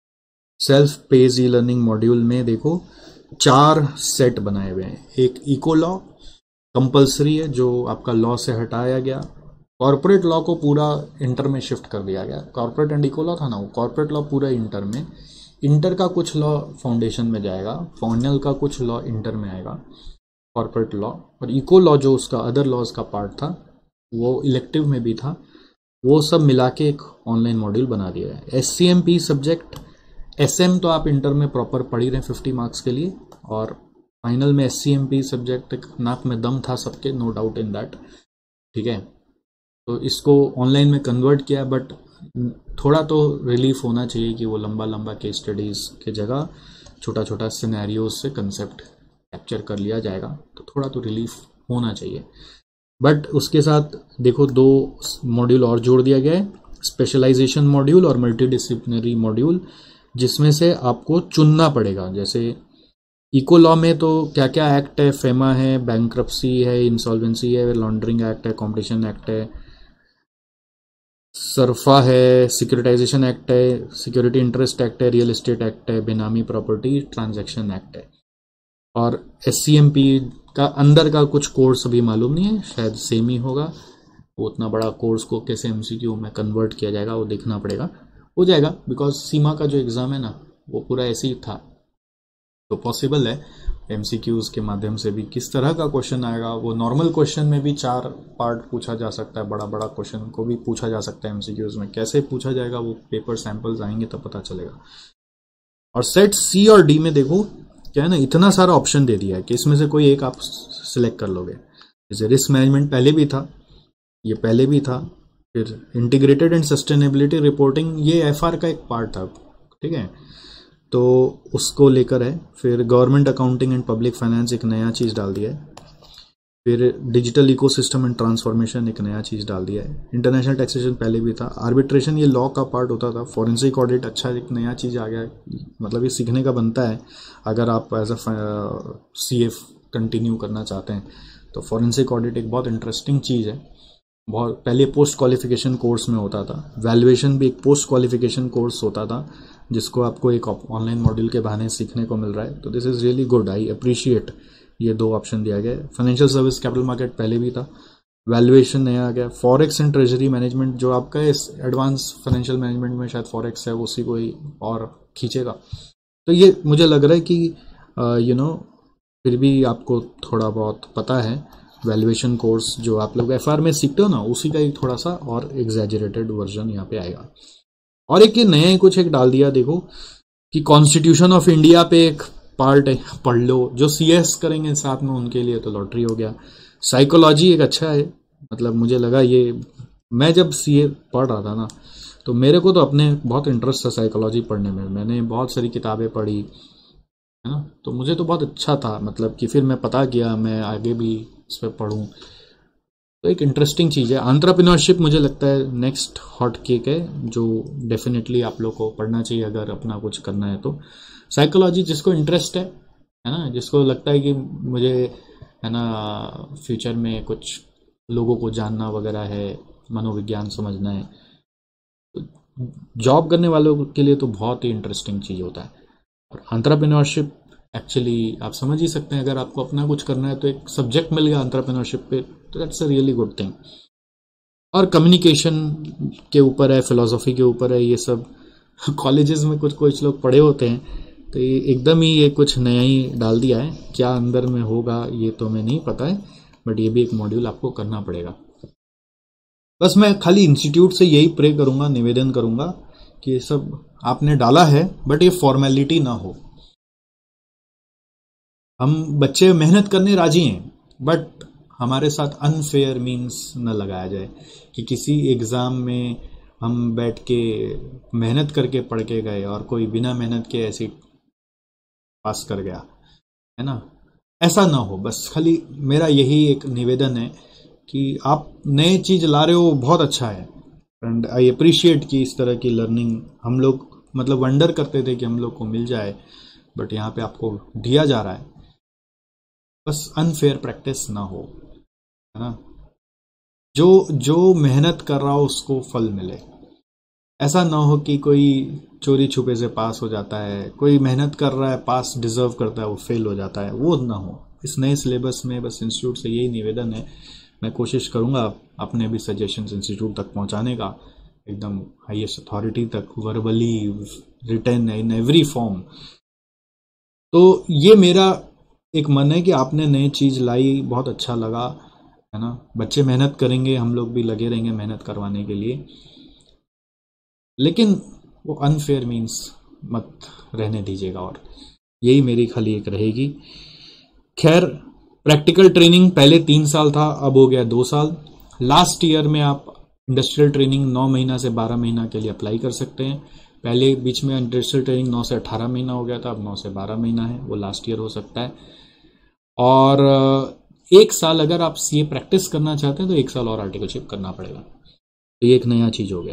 self paced e learning module में देखो चार सेट बनाए हुए हैं। एक इको लॉ कंपलसरी है जो आपका लॉ से हटाया गया। कॉर्पोरेट लॉ को पूरा इंटर में शिफ्ट कर दिया गया। कॉर्पोरेट एंड इको लॉ था ना, वो कॉर्पोरेट लॉ पूरा इंटर में, इंटर का कुछ लॉ फाउंडेशन में जाएगा, फाइनल का कुछ लॉ इंटर में आएगा, कॉर्पोरेट लॉ। और इको लॉ जो उसका अदर लॉज का पार्ट था वो इलेक्टिव में भी था, वो सब मिला के एक ऑनलाइन मॉड्यूल बना दिया है। S C M P subject, S M तो आप इंटर में प्रॉपर पढ़ ही रहे हैं फिफ्टी मार्क्स के लिए, और फाइनल में S C M P subject एक नाक में दम था सबके, नो डाउट इन दैट। ठीक है, तो इसको ऑनलाइन में कन्वर्ट किया, बट थोड़ा तो रिलीफ होना चाहिए कि वो लंबा लंबा केस स्टडीज के जगह छोटा छोटा सिनेरियोज से कंसेप्ट कैप्चर कर लिया जाएगा, तो थोड़ा तो रिलीफ होना चाहिए। बट उसके साथ देखो दो मॉड्यूल और जोड़ दिया गया है, स्पेशलाइजेशन मॉड्यूल और मल्टीडिसिप्लिनरी मॉड्यूल, जिसमें से आपको चुनना पड़ेगा। जैसे इको लॉ में तो क्या क्या एक्ट है, फेमा है, बैंक्रप्सी है, इंसॉल्वेंसी है, लॉन्ड्रिंग एक्ट है, कॉम्पिटिशन एक्ट है, सरफा है, सिक्योरिटाइजेशन एक्ट है, सिक्योरिटी इंटरेस्ट एक्ट है, रियल एस्टेट एक्ट है, बेनामी प्रॉपर्टी ट्रांजैक्शन एक्ट है। और एस सी एम पी का अंदर का कुछ कोर्स अभी मालूम नहीं है, शायद सेम ही होगा। वो उतना बड़ा कोर्स को कैसे एमसीक्यू में कन्वर्ट किया जाएगा वो देखना पड़ेगा, हो जाएगा, बिकॉज सीमा का जो एग्जाम है ना वो पूरा ऐसे ही था। तो पॉसिबल है एमसीक्यूज के माध्यम से भी किस तरह का क्वेश्चन आएगा। वो नॉर्मल क्वेश्चन में भी चार पार्ट पूछा जा सकता है, बड़ा बड़ा क्वेश्चन को भी पूछा जा सकता है एमसीक्यूज में। कैसे पूछा जाएगा वो पेपर सैंपल्स आएंगे तब पता चलेगा। और सेट सी और डी में देखो क्या है ना, इतना सारा ऑप्शन दे दिया है कि इसमें से कोई एक आप सिलेक्ट कर लोगे। जैसे रिस्क मैनेजमेंट पहले भी था, ये पहले भी था, फिर इंटीग्रेटेड एंड सस्टेनेबिलिटी रिपोर्टिंग ये एफ आर का एक पार्ट था। ठीक है, तो उसको लेकर है। फिर government accounting and public finance एक नया चीज़ डाल दिया है। फिर डिजिटल इकोसिस्टम एंड ट्रांसफॉर्मेशन एक नया चीज़ डाल दिया है। इंटरनेशनल टैक्सेशन पहले भी था। आर्बिट्रेशन ये लॉ का पार्ट होता था। फॉरेंसिक ऑडिट अच्छा एक नया चीज़ आ गया है, मतलब ये सीखने का बनता है अगर आप as a C F continue करना चाहते हैं। तो फॉरेंसिक ऑडिट एक बहुत इंटरेस्टिंग चीज़ है। बहुत पहले पोस्ट क्वालिफिकेशन कोर्स में होता था। वैल्यूएशन भी एक पोस्ट क्वालिफिकेशन कोर्स होता था, जिसको आपको एक ऑनलाइन मॉड्यूल के बहाने सीखने को मिल रहा है। तो this is really good, I appreciate ये दो ऑप्शन दिया गया है। फाइनेंशियल सर्विस कैपिटल मार्केट पहले भी था, वैल्यूएशन नया आ गया, फॉरेक्स एंड ट्रेजरी मैनेजमेंट जो आपका इस एडवांस फाइनेंशियल मैनेजमेंट में शायद फॉरेक्स है उसी को ही और खींचेगा। तो ये मुझे लग रहा है कि यू नो फिर भी आपको थोड़ा बहुत पता है, वैल्यूएशन कोर्स जो आप लोग एफ आर में सीखते हो ना उसी का ही थोड़ा सा और एग्जैजरेटेड वर्जन यहाँ पे आएगा। और एक ये नया ही कुछ एक डाल दिया देखो कि कॉन्स्टिट्यूशन ऑफ इंडिया पे एक पार्ट है, पढ़ लो। जो सी एस करेंगे साथ में उनके लिए तो लॉटरी हो गया। साइकोलॉजी एक अच्छा है, मतलब मुझे लगा ये, मैं जब सी ए पढ़ रहा था ना तो मेरे को तो अपने बहुत इंटरेस्ट था साइकोलॉजी पढ़ने में, मैंने बहुत सारी किताबें पढ़ी है ना, तो मुझे तो बहुत अच्छा था, मतलब कि फिर मैं पता किया मैं आगे भी इस पर पढ़ूँ, तो एक इंटरेस्टिंग चीज़ है। एंटरप्रेन्योरशिप मुझे लगता है नेक्स्ट हॉट केक है जो डेफिनेटली आप लोग को पढ़ना चाहिए अगर अपना कुछ करना है तो। साइकोलॉजी जिसको इंटरेस्ट है है ना, जिसको लगता है कि मुझे है ना फ्यूचर में कुछ लोगों को जानना वगैरह है, मनोविज्ञान समझना है, तो जॉब करने वालों के लिए तो बहुत ही इंटरेस्टिंग चीज़ होता है। और एंटरप्रेन्योरशिप एक्चुअली आप समझ ही सकते हैं, अगर आपको अपना कुछ करना है तो एक सब्जेक्ट मिल गया एंटरप्रेन्योरशिप पे, तो that's a really good thing. और कम्युनिकेशन के ऊपर है, फिलोसफी के ऊपर है, ये सब कॉलेजेस में कुछ कुछ लोग पढ़े होते हैं, तो ये एकदम ही ये कुछ नया ही डाल दिया है। क्या अंदर में होगा ये तो मैं नहीं पता है, बट ये भी एक मॉड्यूल आपको करना पड़ेगा। बस मैं खाली इंस्टीट्यूट से यही प्रे करूंगा, निवेदन करूंगा कि ये सब आपने डाला है बट ये फॉर्मेलिटी ना हो। हम बच्चे मेहनत करने राजी हैं, बट हमारे साथ अनफेयर मीन्स न लगाया जाए कि किसी एग्जाम में हम बैठ के मेहनत करके पढ़ के गए और कोई बिना मेहनत के ऐसे पास कर गया, है ना, ऐसा ना हो। बस खाली मेरा यही एक निवेदन है कि आप नए चीज ला रहे हो, बहुत अच्छा है, एंड आई अप्रिशिएट कि इस तरह की लर्निंग हम लोग मतलब वंडर करते थे कि हम लोग को मिल जाए, बट यहाँ पे आपको दिया जा रहा है। बस अनफेयर प्रैक्टिस ना हो, है ना, जो जो मेहनत कर रहा हो उसको फल मिले। ऐसा ना हो कि कोई चोरी छुपे से पास हो जाता है, कोई मेहनत कर रहा है पास डिजर्व करता है वो फेल हो जाता है, वो ना हो इस नए सिलेबस में। बस इंस्टीट्यूट से यही निवेदन है, मैं कोशिश करूंगा अपने भी सजेशंस इंस्टीट्यूट तक पहुंचाने का, एकदम हाईएस्ट अथॉरिटी तक, verbally, written, in every form. तो ये मेरा एक मन है कि आपने नई चीज लाई, बहुत अच्छा लगा, है ना। बच्चे मेहनत करेंगे, हम लोग भी लगे रहेंगे मेहनत करवाने के लिए, लेकिन वो अनफेयर मीन्स मत रहने दीजिएगा। और यही मेरी खाली एक रहेगी। खैर, प्रैक्टिकल ट्रेनिंग पहले तीन साल था, अब हो गया दो साल। लास्ट ईयर में आप इंडस्ट्रियल ट्रेनिंग नौ महीना से बारह महीना के लिए अप्लाई कर सकते हैं। पहले बीच में इंडस्ट्रियल ट्रेनिंग नौ से अठारह महीना हो गया था, अब नौ से बारह महीना है, वो लास्ट ईयर हो सकता है। और एक साल अगर आप सीए प्रैक्टिस करना चाहते हैं तो एक साल और आर्टिकलशिप करना पड़ेगा। तो ये एक नया चीज हो गया,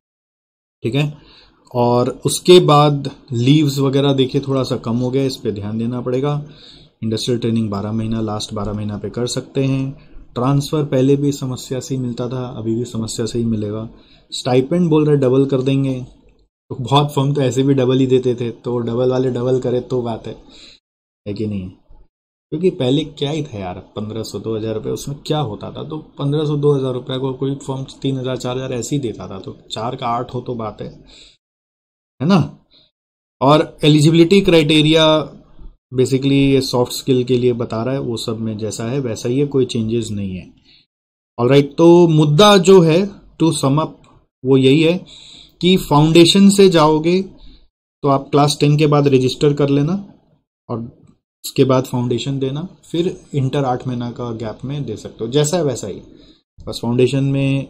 ठीक है। और उसके बाद लीव्स वगैरह देखिए थोड़ा सा कम हो गया, इस पे ध्यान देना पड़ेगा। इंडस्ट्रियल ट्रेनिंग बारह महीना, लास्ट बारह महीना पे कर सकते हैं। ट्रांसफर पहले भी समस्या से ही मिलता था, अभी भी समस्या से ही मिलेगा। स्टाइपेंड बोल रहे डबल कर देंगे, तो बहुत फर्म तो ऐसे भी डबल ही देते थे, तो डबल वाले डबल करे तो बात है, है कि नहीं। क्योंकि पहले क्या ही था यार, पंद्रह सौ दो हजार रुपये, उसमें क्या होता था। तो पंद्रह सौ दो हजार रुपये को कोई फर्म तीन हजार चार हजार ऐसे ही देता था, तो चार का आठ हो तो बात है है ना। और एलिजिबिलिटी क्राइटेरिया बेसिकली ये सॉफ्ट स्किल के लिए बता रहा है, वो सब में जैसा है वैसा ही है, कोई चेंजेस नहीं है। ऑलराइट, तो मुद्दा जो है टू सम अप वो यही है कि फाउंडेशन से जाओगे तो आप क्लास टेन के बाद रजिस्टर कर लेना और उसके बाद फाउंडेशन देना, फिर इंटर आठ महीना का गैप में दे सकते हो, जैसा है वैसा ही। बस फाउंडेशन में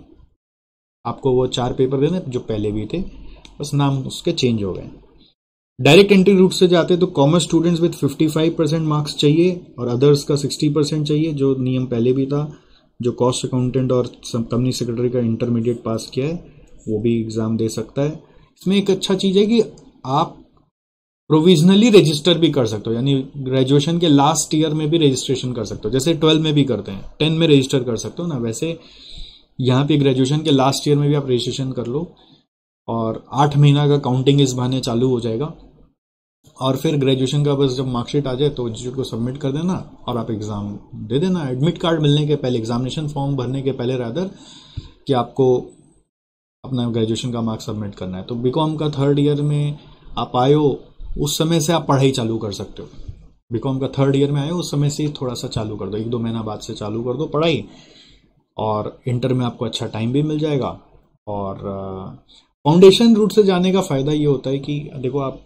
आपको वो चार पेपर देने जो पहले भी थे, बस नाम उसके चेंज हो गए। डायरेक्ट एंट्री रूट से जाते तो कॉमर्स स्टूडेंट्स विद पचपन परसेंट मार्क्स चाहिए और अदर्स का साठ परसेंट चाहिए, जो नियम पहले भी था। जो कॉस्ट अकाउंटेंट और कंपनी सेक्रेटरी का इंटरमीडिएट पास किया है वो भी एग्जाम दे सकता है। इसमें एक अच्छा चीज है कि आप प्रोविजनली रजिस्टर भी कर सकते हो, यानी ग्रेजुएशन के लास्ट ईयर में भी रजिस्ट्रेशन कर सकते हो, जैसे ट्वेल्व में भी करते हैं, टेन में रजिस्टर कर सकते हो ना, वैसे यहाँ पे ग्रेजुएशन के लास्ट ईयर में भी आप रजिस्ट्रेशन कर लो और आठ महीना का काउंटिंग इस बहाने चालू हो जाएगा। और फिर ग्रेजुएशन का बस जब मार्कशीट आ जाए तो इंस्टीट्यूट को सबमिट कर देना और आप एग्जाम दे देना। एडमिट कार्ड मिलने के पहले, एग्जामिनेशन फॉर्म भरने के पहले रादर कि आपको अपना ग्रेजुएशन का मार्क्स सबमिट करना है। तो बीकॉम का थर्ड ईयर में आप आए हो, उस समय से आप पढ़ाई चालू कर सकते हो। बीकॉम का थर्ड ईयर में आए हो, उस समय से थोड़ा सा चालू कर दो, एक दो महीना बाद से चालू कर दो पढ़ाई, और इंटर में आपको अच्छा टाइम भी मिल जाएगा। और फाउंडेशन रूट से जाने का फायदा ये होता है कि देखो आप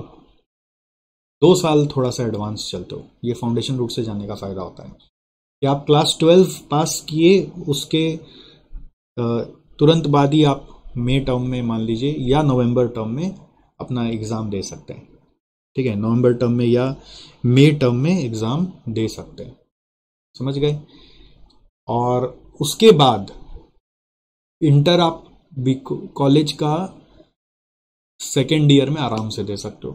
दो साल थोड़ा सा एडवांस चलते हो, ये फाउंडेशन रूट से जाने का फायदा होता है कि आप क्लास ट्वेल्व पास किए, उसके तुरंत बाद ही आप मई टर्म में मान लीजिए या नवंबर टर्म में अपना एग्जाम दे सकते हैं। ठीक है, नवंबर टर्म में या मई टर्म में एग्जाम दे सकते हैं, समझ गए। और उसके बाद इंटर आप कॉलेज का सेकेंड ईयर में आराम से दे सकते हो।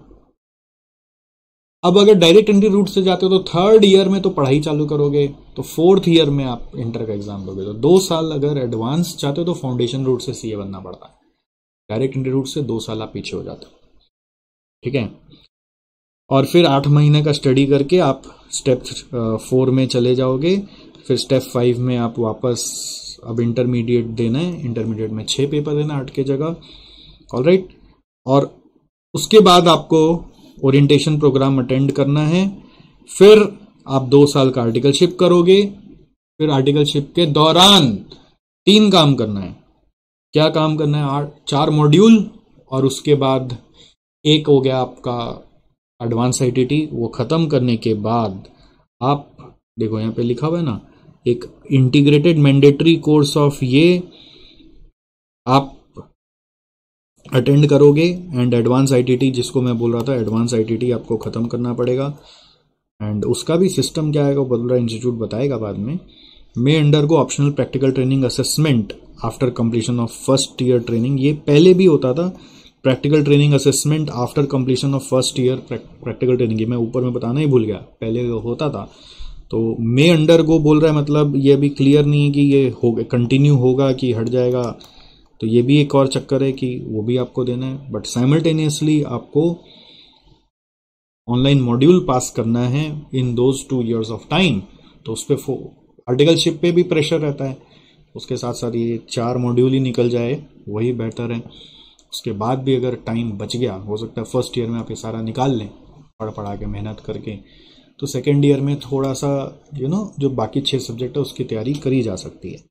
अब अगर डायरेक्ट एंट्री रूट से जाते हो तो थर्ड ईयर में तो पढ़ाई चालू करोगे, तो फोर्थ ईयर में आप इंटर का एग्जाम दोगे। तो दो साल अगर एडवांस चाहते हो तो फाउंडेशन रूट से सीए बनना पड़ता है, डायरेक्ट एंट्री रूट से दो साल आप पीछे हो जाते हो। ठीक है, और फिर आठ महीने का स्टडी करके आप स्टेप फोर में चले जाओगे। फिर स्टेप फाइव में आप वापस अब इंटरमीडिएट देना है, इंटरमीडिएट में छह पेपर देना आठ के जगह, ऑलराइट। और उसके बाद आपको ओरिएंटेशन प्रोग्राम अटेंड करना है। फिर आप दो साल का आर्टिकलशिप करोगे। फिर आर्टिकलशिप के दौरान तीन काम करना है। क्या काम करना है? आठ चार मॉड्यूल, और उसके बाद एक हो गया आपका एडवांस आईटीटी। वो खत्म करने के बाद आप देखो यहाँ पे लिखा हुआ है ना, एक इंटीग्रेटेड मैंडेटरी कोर्स ऑफ ये आप अटेंड करोगे। एंड एडवांस आईटीटी जिसको मैं बोल रहा था, एडवांस आईटीटी आपको खत्म करना पड़ेगा। एंड उसका भी सिस्टम क्या आएगा बदला इंस्टीट्यूट बताएगा बाद में। May undergo optional practical training assessment after completion of first year training. ये पहले भी होता था, practical training assessment after completion of first year practical training. ये मैं ऊपर में बताना ही भूल गया, पहले होता था। तो मे अंडरगो बोल रहा है, मतलब ये अभी क्लियर नहीं है कि ये हो कंटिन्यू होगा कि हट जाएगा। तो ये भी एक और चक्कर है कि वो भी आपको देना है। बट साइमल्टेनियसली आपको ऑनलाइन मॉड्यूल पास करना है in those two years of time. तो उस पर आर्टिकलशिप पे भी प्रेशर रहता है। उसके साथ साथ ये चार मॉड्यूल ही निकल जाए वही बेहतर है। उसके बाद भी अगर टाइम बच गया, हो सकता है फर्स्ट ईयर में आप ये सारा निकाल लें पढ़ पढ़ा के मेहनत करके, तो सेकेंड ईयर में थोड़ा सा यू नो जो बाकी छह सब्जेक्ट है उसकी तैयारी करी जा सकती है।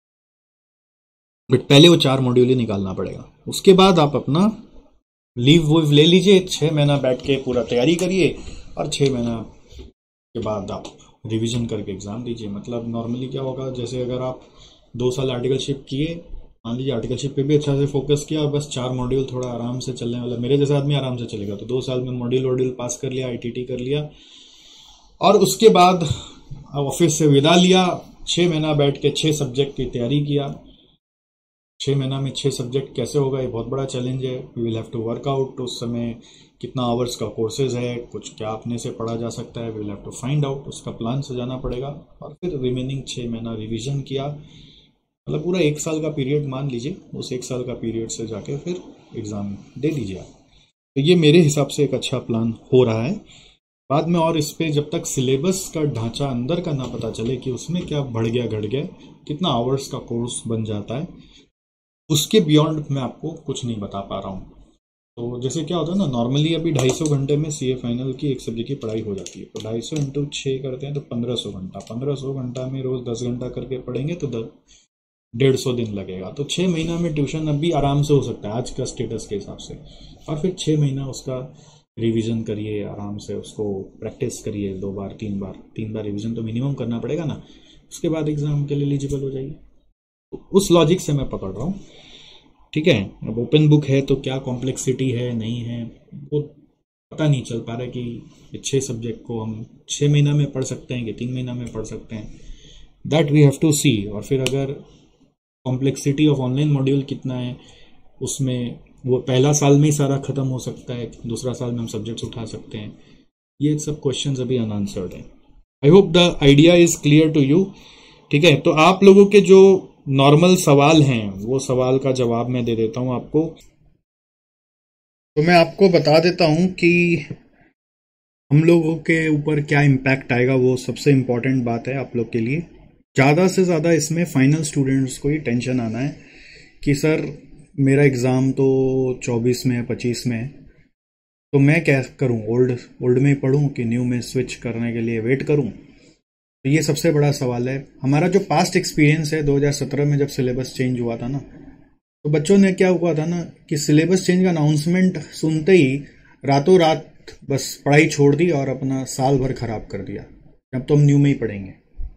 बट पहले वो चार मॉड्यूल ही निकालना पड़ेगा। उसके बाद आप अपना लीव वुव ले लीजिए, छह महीना बैठ के पूरा तैयारी करिए, और छह महीना के बाद आप रिवीजन करके एग्जाम दीजिए। मतलब नॉर्मली क्या होगा, जैसे अगर आप दो साल आर्टिकलशिप किए, मान लीजिए आर्टिकलशिप पे भी अच्छा से फोकस किया, बस चार मॉड्यूल थोड़ा आराम से चलने वाला, मेरे जैसा आदमी आराम से चलेगा, तो दो साल में मॉड्यूल वॉड्यूल पास कर लिया, आईटीटी कर लिया, और उसके बाद ऑफिस से विदा लिया। छह महीना बैठ के छह सब्जेक्ट की तैयारी किया। छह महीना में छह सब्जेक्ट कैसे होगा, ये बहुत बड़ा चैलेंज है। We will have to work out उस समय कितना आवर्स का कोर्सेज है, कुछ क्या अपने से पढ़ा जा सकता है, we will have to find out, उसका प्लान सजाना पड़ेगा। और फिर रिमेनिंग छह महीना रिवीजन किया, मतलब पूरा एक साल का पीरियड मान लीजिए, उस एक साल का पीरियड से जाके फिर एग्जाम दे दीजिए आप। तो ये मेरे हिसाब से एक अच्छा प्लान हो रहा है। बाद में और इस पे जब तक सिलेबस का ढांचा अंदर का ना पता चले कि उसमें क्या बढ़ गया घट गया, कितना आवर्स का कोर्स बन जाता है, उसके बियॉन्ड मैं आपको कुछ नहीं बता पा रहा हूँ। तो जैसे क्या होता है ना, नॉर्मली अभी ढाई सौ घंटे में सीए फाइनल की एक सब्जेक्ट की पढ़ाई हो जाती है। तो ढाई सौ इंटू छः करते हैं तो पंद्रह सौ घंटा, पंद्रह सौ घंटा में रोज दस घंटा करके पढ़ेंगे तो डेढ़ सौ दिन लगेगा। तो छः महीना में ट्यूशन अभी आराम से हो सकता है आज का स्टेटस के हिसाब से। और फिर छः महीना उसका रिवीजन करिए, आराम से उसको प्रैक्टिस करिए, दो बार तीन बार तीन बार रिवीजन तो मिनिमम करना पड़ेगा ना। उसके बाद एग्जाम के लिए एलिजिबल हो जाइए। तो उस लॉजिक से मैं पकड़ रहा हूँ, ठीक है। अब ओपन बुक है तो क्या कॉम्प्लेक्सिटी है नहीं है वो पता नहीं चल पा रहा है कि छः सब्जेक्ट को हम छः महीना में पढ़ सकते हैं कि तीन महीना में पढ़ सकते हैं, that we have to see. और फिर अगर कॉम्प्लेक्सिटी ऑफ ऑनलाइन मॉड्यूल कितना है, उसमें वो पहला साल में ही सारा खत्म हो सकता है, दूसरा साल में हम सब्जेक्ट्स उठा सकते हैं, ये सब क्वेश्चंस अभी अनआंसर्ड हैं। I hope the idea is clear to you, ठीक है। तो आप लोगों के जो नॉर्मल सवाल हैं वो सवाल का जवाब मैं दे देता हूं आपको। तो मैं आपको बता देता हूं कि हम लोगों के ऊपर क्या इम्पैक्ट आएगा वो सबसे इम्पोर्टेंट बात है आप लोग के लिए। ज़्यादा से ज़्यादा इसमें फाइनल स्टूडेंट्स को ही टेंशन आना है कि सर मेरा एग्ज़ाम तो चौबीस में है, पच्चीस में है, तो मैं क्या करूं, ओल्ड ओल्ड में पढ़ूं कि न्यू में स्विच करने के लिए वेट करूं। तो ये सबसे बड़ा सवाल है। हमारा जो पास्ट एक्सपीरियंस है दो हज़ार सत्रह में जब सिलेबस चेंज हुआ था ना, तो बच्चों ने क्या हुआ था ना कि सिलेबस चेंज का अनाउंसमेंट सुनते ही रातों रात बस पढ़ाई छोड़ दी और अपना साल भर खराब कर दिया। अब तो हम न्यू में ही पढ़ेंगे,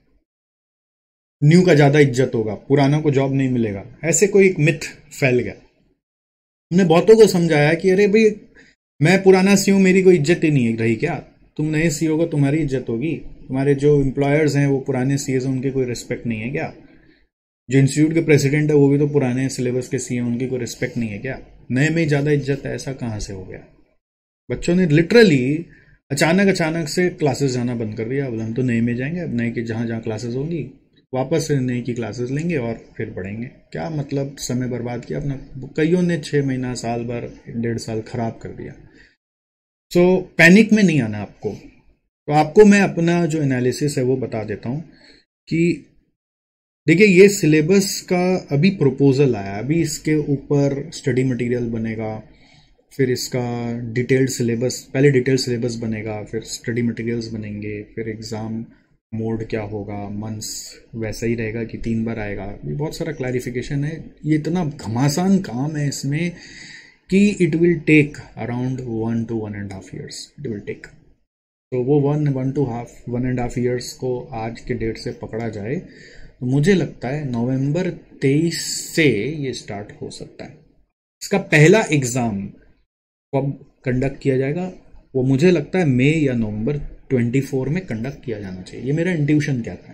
न्यू का ज्यादा इज्जत होगा, पुराना को जॉब नहीं मिलेगा, ऐसे कोई एक मिथ फैल गया। हमने बहुतों को समझाया कि अरे भाई मैं पुराना सी हूं, मेरी कोई इज्जत ही नहीं रही क्या, तुम नए सी होगा तुम्हारी इज्जत होगी, तुम्हारे जो एम्प्लॉयर्स हैं वो पुराने सी हैं, उनकी कोई रिस्पेक्ट नहीं है क्या, जो इंस्टीट्यूट के प्रेसिडेंट है वो भी तो पुराने सिलेबस के सी हैं, उनकी कोई रिस्पेक्ट नहीं है क्या, नए में ज्यादा इज्जत है, ऐसा कहां से हो गया। बच्चों ने लिटरली अचानक अचानक से क्लासेस जाना बंद कर दिया। अब हम तो नए में जाएंगे, अब नए की जहां जहां क्लासेस होंगी वापस से नए की क्लासेस लेंगे और फिर पढ़ेंगे। क्या मतलब, समय बर्बाद किया अपना, कईयों ने छह महीना, साल भर, डेढ़ साल खराब कर दिया। सो so, पैनिक में नहीं आना आपको। तो आपको मैं अपना जो एनालिसिस है वो बता देता हूं कि देखिए ये सिलेबस का अभी प्रपोजल आया, अभी इसके ऊपर स्टडी मटेरियल बनेगा, फिर इसका डिटेल्ड सिलेबस, पहले डिटेल्ड सिलेबस बनेगा, फिर स्टडी मटेरियल्स बनेंगे, फिर एग्ज़ाम मोड क्या होगा, मंथ्स वैसा ही रहेगा कि तीन बार आएगा, ये बहुत सारा क्लैरिफिकेशन है। ये इतना घमासान काम है इसमें कि it will take around one two one and half years it will take. तो वो one one two half one and half years को आज के डेट से पकड़ा जाए तो मुझे लगता है नवंबर तेईस से ये स्टार्ट हो सकता है। इसका पहला एग्जाम कब कंडक्ट किया जाएगा वो मुझे लगता है मई या नवंबर चौबीस में कंडक्ट किया जाना चाहिए। ये मेरा इंट्यूशन कहता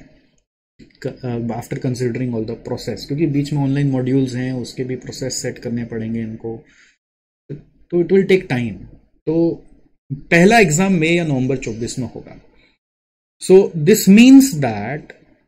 है after considering all the process, क्योंकि बीच में ऑनलाइन मॉड्यूल्स हैं, उसके भी प्रोसेस सेट करने पड़ेंगे इनको, तो इट विल टेक टाइम। तो पहला एग्जाम मई या नवंबर चौबीस में होगा। So this means that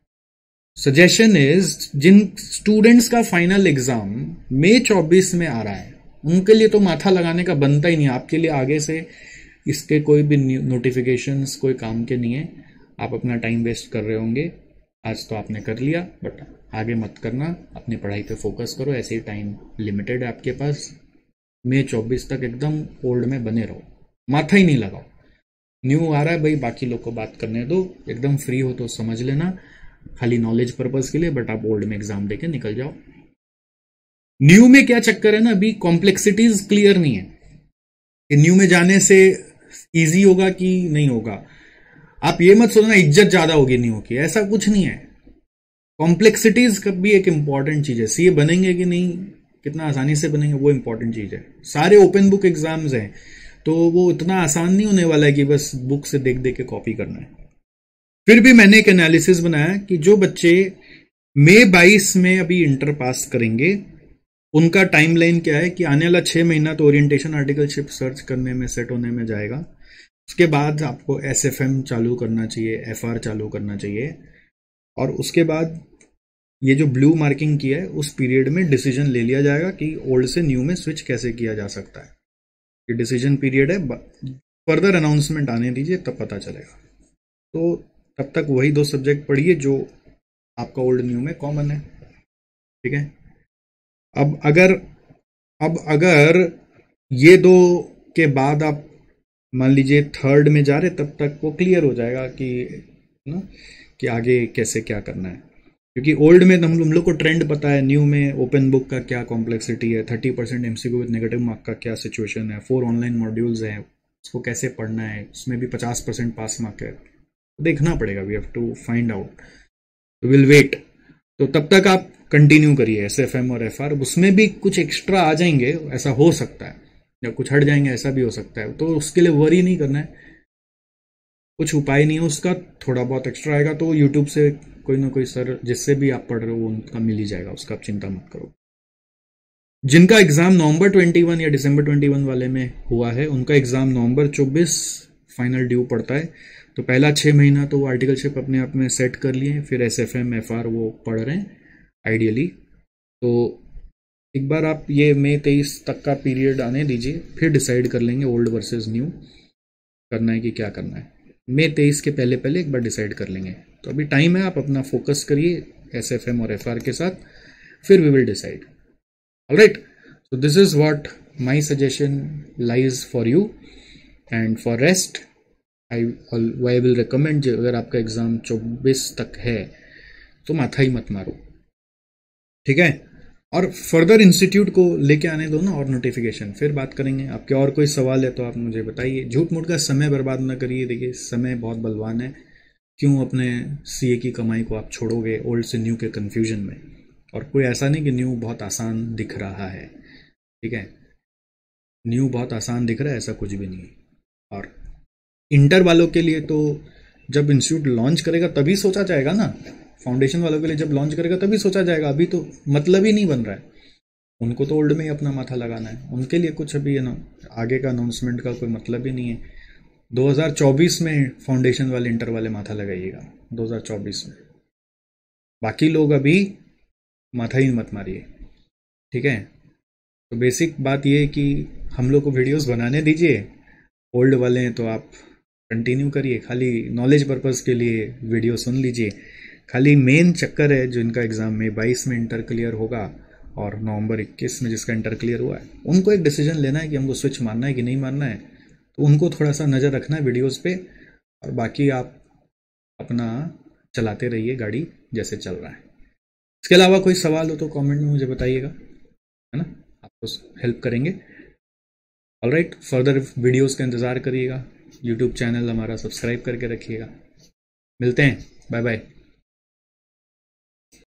suggestion is जिन स्टूडेंट्स का फाइनल एग्जाम मई चौबीस में आ रहा है उनके लिए तो माथा लगाने का बनता ही नहीं। आपके लिए आगे से इसके कोई भी नोटिफिकेशंस कोई काम के नहीं है, आप अपना टाइम वेस्ट कर रहे होंगे। आज तो आपने कर लिया, बट आगे मत करना, अपनी पढ़ाई पे फोकस करो, ऐसे ही टाइम लिमिटेड है आपके पास। मई चौबीस तक एकदम ओल्ड में बने रहो, माथा ही नहीं लगाओ। न्यू आ रहा है भाई, बाकी लोग को बात करने दो, एकदम फ्री हो तो समझ लेना, खाली नॉलेज पर्पज के लिए, बट आप ओल्ड में एग्जाम देके निकल जाओ। न्यू में क्या चक्कर है ना, अभी कॉम्प्लेक्सिटीज क्लियर नहीं है कि न्यू में जाने से इजी होगा कि नहीं होगा। आप ये मत सोचना इज्जत ज्यादा होगी न्यू की, ऐसा कुछ नहीं है। कॉम्प्लेक्सिटीज का भी एक इंपॉर्टेंट चीज है। सीए बनेंगे कि नहीं, कितना आसानी से बनेंगे, वो इंपॉर्टेंट चीज है। सारे ओपन बुक एग्जाम्स हैं तो वो इतना आसान नहीं होने वाला है कि बस बुक से देख देख के कॉपी करना है। फिर भी मैंने एक एनालिसिस बनाया कि जो बच्चे मई बाईस में अभी इंटर पास करेंगे उनका टाइमलाइन क्या है कि आने वाला छह महीना तो ओरिएंटेशन आर्टिकलशिप सर्च करने में, सेट होने में जाएगा। उसके बाद आपको एसएफएम चालू करना चाहिए, एफआर चालू करना चाहिए, और उसके बाद ये जो ब्लू मार्किंग किया है उस पीरियड में डिसीजन ले लिया जाएगा कि ओल्ड से न्यू में स्विच कैसे किया जा सकता है। ये डिसीजन पीरियड है, फर्दर अनाउंसमेंट आने दीजिए तब पता चलेगा। तो तब तक वही दो सब्जेक्ट पढ़िए जो आपका ओल्ड न्यू में कॉमन है, ठीक है। अब अगर अब अगर ये दो के बाद आप मान लीजिए थर्ड में जा रहे, तब तक वो क्लियर हो जाएगा कि ना कि आगे कैसे क्या करना है। क्योंकि ओल्ड में हम हम लोग को ट्रेंड पता है, न्यू में ओपन बुक का क्या कॉम्प्लेक्सिटी है, thirty percent MCQ with negative mark का क्या सिचुएशन है, फोर ऑनलाइन मॉड्यूल्स हैं, उसको कैसे पढ़ना है, उसमें भी पचास परसेंट पास मार्क है, देखना पड़ेगा। We have to find out, will wait. तो तब तक आप कंटिन्यू करिए एसएफएम और एफआर, उसमें भी कुछ एक्स्ट्रा आ जाएंगे, ऐसा हो सकता है, या कुछ हट जाएंगे, ऐसा भी हो सकता है। तो उसके लिए वरी नहीं करना है, कुछ उपाय नहीं है उसका, थोड़ा बहुत एक्स्ट्रा आएगा तो यूट्यूब से कोई ना कोई सर जिससे भी आप पढ़ रहे हो उनका मिल ही जाएगा, उसका आप चिंता मत करो। जिनका एग्जाम नवंबर इक्कीस या दिसंबर इक्कीस वाले में हुआ है उनका एग्जाम नवंबर चौबीस फाइनल ड्यू पड़ता है। तो पहला छह महीना तो वो आर्टिकलशिप अपने आप में सेट कर लिए, फिर एसएफएम एफआर वो पढ़ रहे हैं आइडियली। तो एक बार आप ये मई तेईस तक का पीरियड आने दीजिए, फिर डिसाइड कर लेंगे ओल्ड वर्सेस न्यू। करना है कि क्या करना है। मई तेईस के पहले पहले एक बार डिसाइड कर लेंगे। तो अभी टाइम है, आप अपना फोकस करिए एस एफ एम और एफ आर के साथ, फिर we will decide. Alright, so this is what my suggestion lies for you and for rest I I will recommend, अगर आपका एग्जाम चौबीस तक है तो माथा ही मत मारो, ठीक है। और फर्दर इंस्टीट्यूट को लेके आने दो ना और नोटिफिकेशन, फिर बात करेंगे। आपके और कोई सवाल है तो आप मुझे बताइए। झूठ मूठ का समय बर्बाद ना करिए, देखिए समय बहुत बलवान है। क्यों अपने सीए की कमाई को आप छोड़ोगे ओल्ड से न्यू के कंफ्यूजन में? और कोई ऐसा नहीं कि न्यू बहुत आसान दिख रहा है, ठीक है। न्यू बहुत आसान दिख रहा है ऐसा कुछ भी नहीं है। और इंटर वालों के लिए तो जब इंस्टीट्यूट लॉन्च करेगा तभी सोचा जाएगा ना, फाउंडेशन वालों के लिए जब लॉन्च करेगा तभी सोचा जाएगा, अभी तो मतलब ही नहीं बन रहा है। उनको तो ओल्ड में ही अपना माथा लगाना है, उनके लिए कुछ अभी है ना आगे का अनाउंसमेंट का कोई मतलब ही नहीं है। दो हज़ार चौबीस में फाउंडेशन वाले इंटर वाले माथा लगाइएगा, दो हज़ार चौबीस में। बाकी लोग अभी माथा ही मत मारिए, ठीक है। तो बेसिक बात यह है कि हम लोग को वीडियोस बनाने दीजिए, ओल्ड वाले हैं तो आप कंटिन्यू करिए, खाली नॉलेज पर्पस के लिए वीडियो सुन लीजिए। खाली मेन चक्कर है जो इनका एग्जाम में बाईस में इंटर क्लियर होगा और नवंबर इक्कीस में जिसका इंटर क्लियर हुआ है, उनको एक डिसीजन लेना है कि हमको स्विच मारना है कि नहीं मारना है। तो उनको थोड़ा सा नज़र रखना है वीडियोस पे, और बाकी आप अपना चलाते रहिए गाड़ी जैसे चल रहा है। इसके अलावा कोई सवाल हो तो कमेंट में मुझे बताइएगा, है ना, आपको हेल्प करेंगे। ऑलराइट, फर्दर वीडियोस का इंतज़ार करिएगा, यूट्यूब चैनल हमारा सब्सक्राइब करके रखिएगा। मिलते हैं, बाय बाय।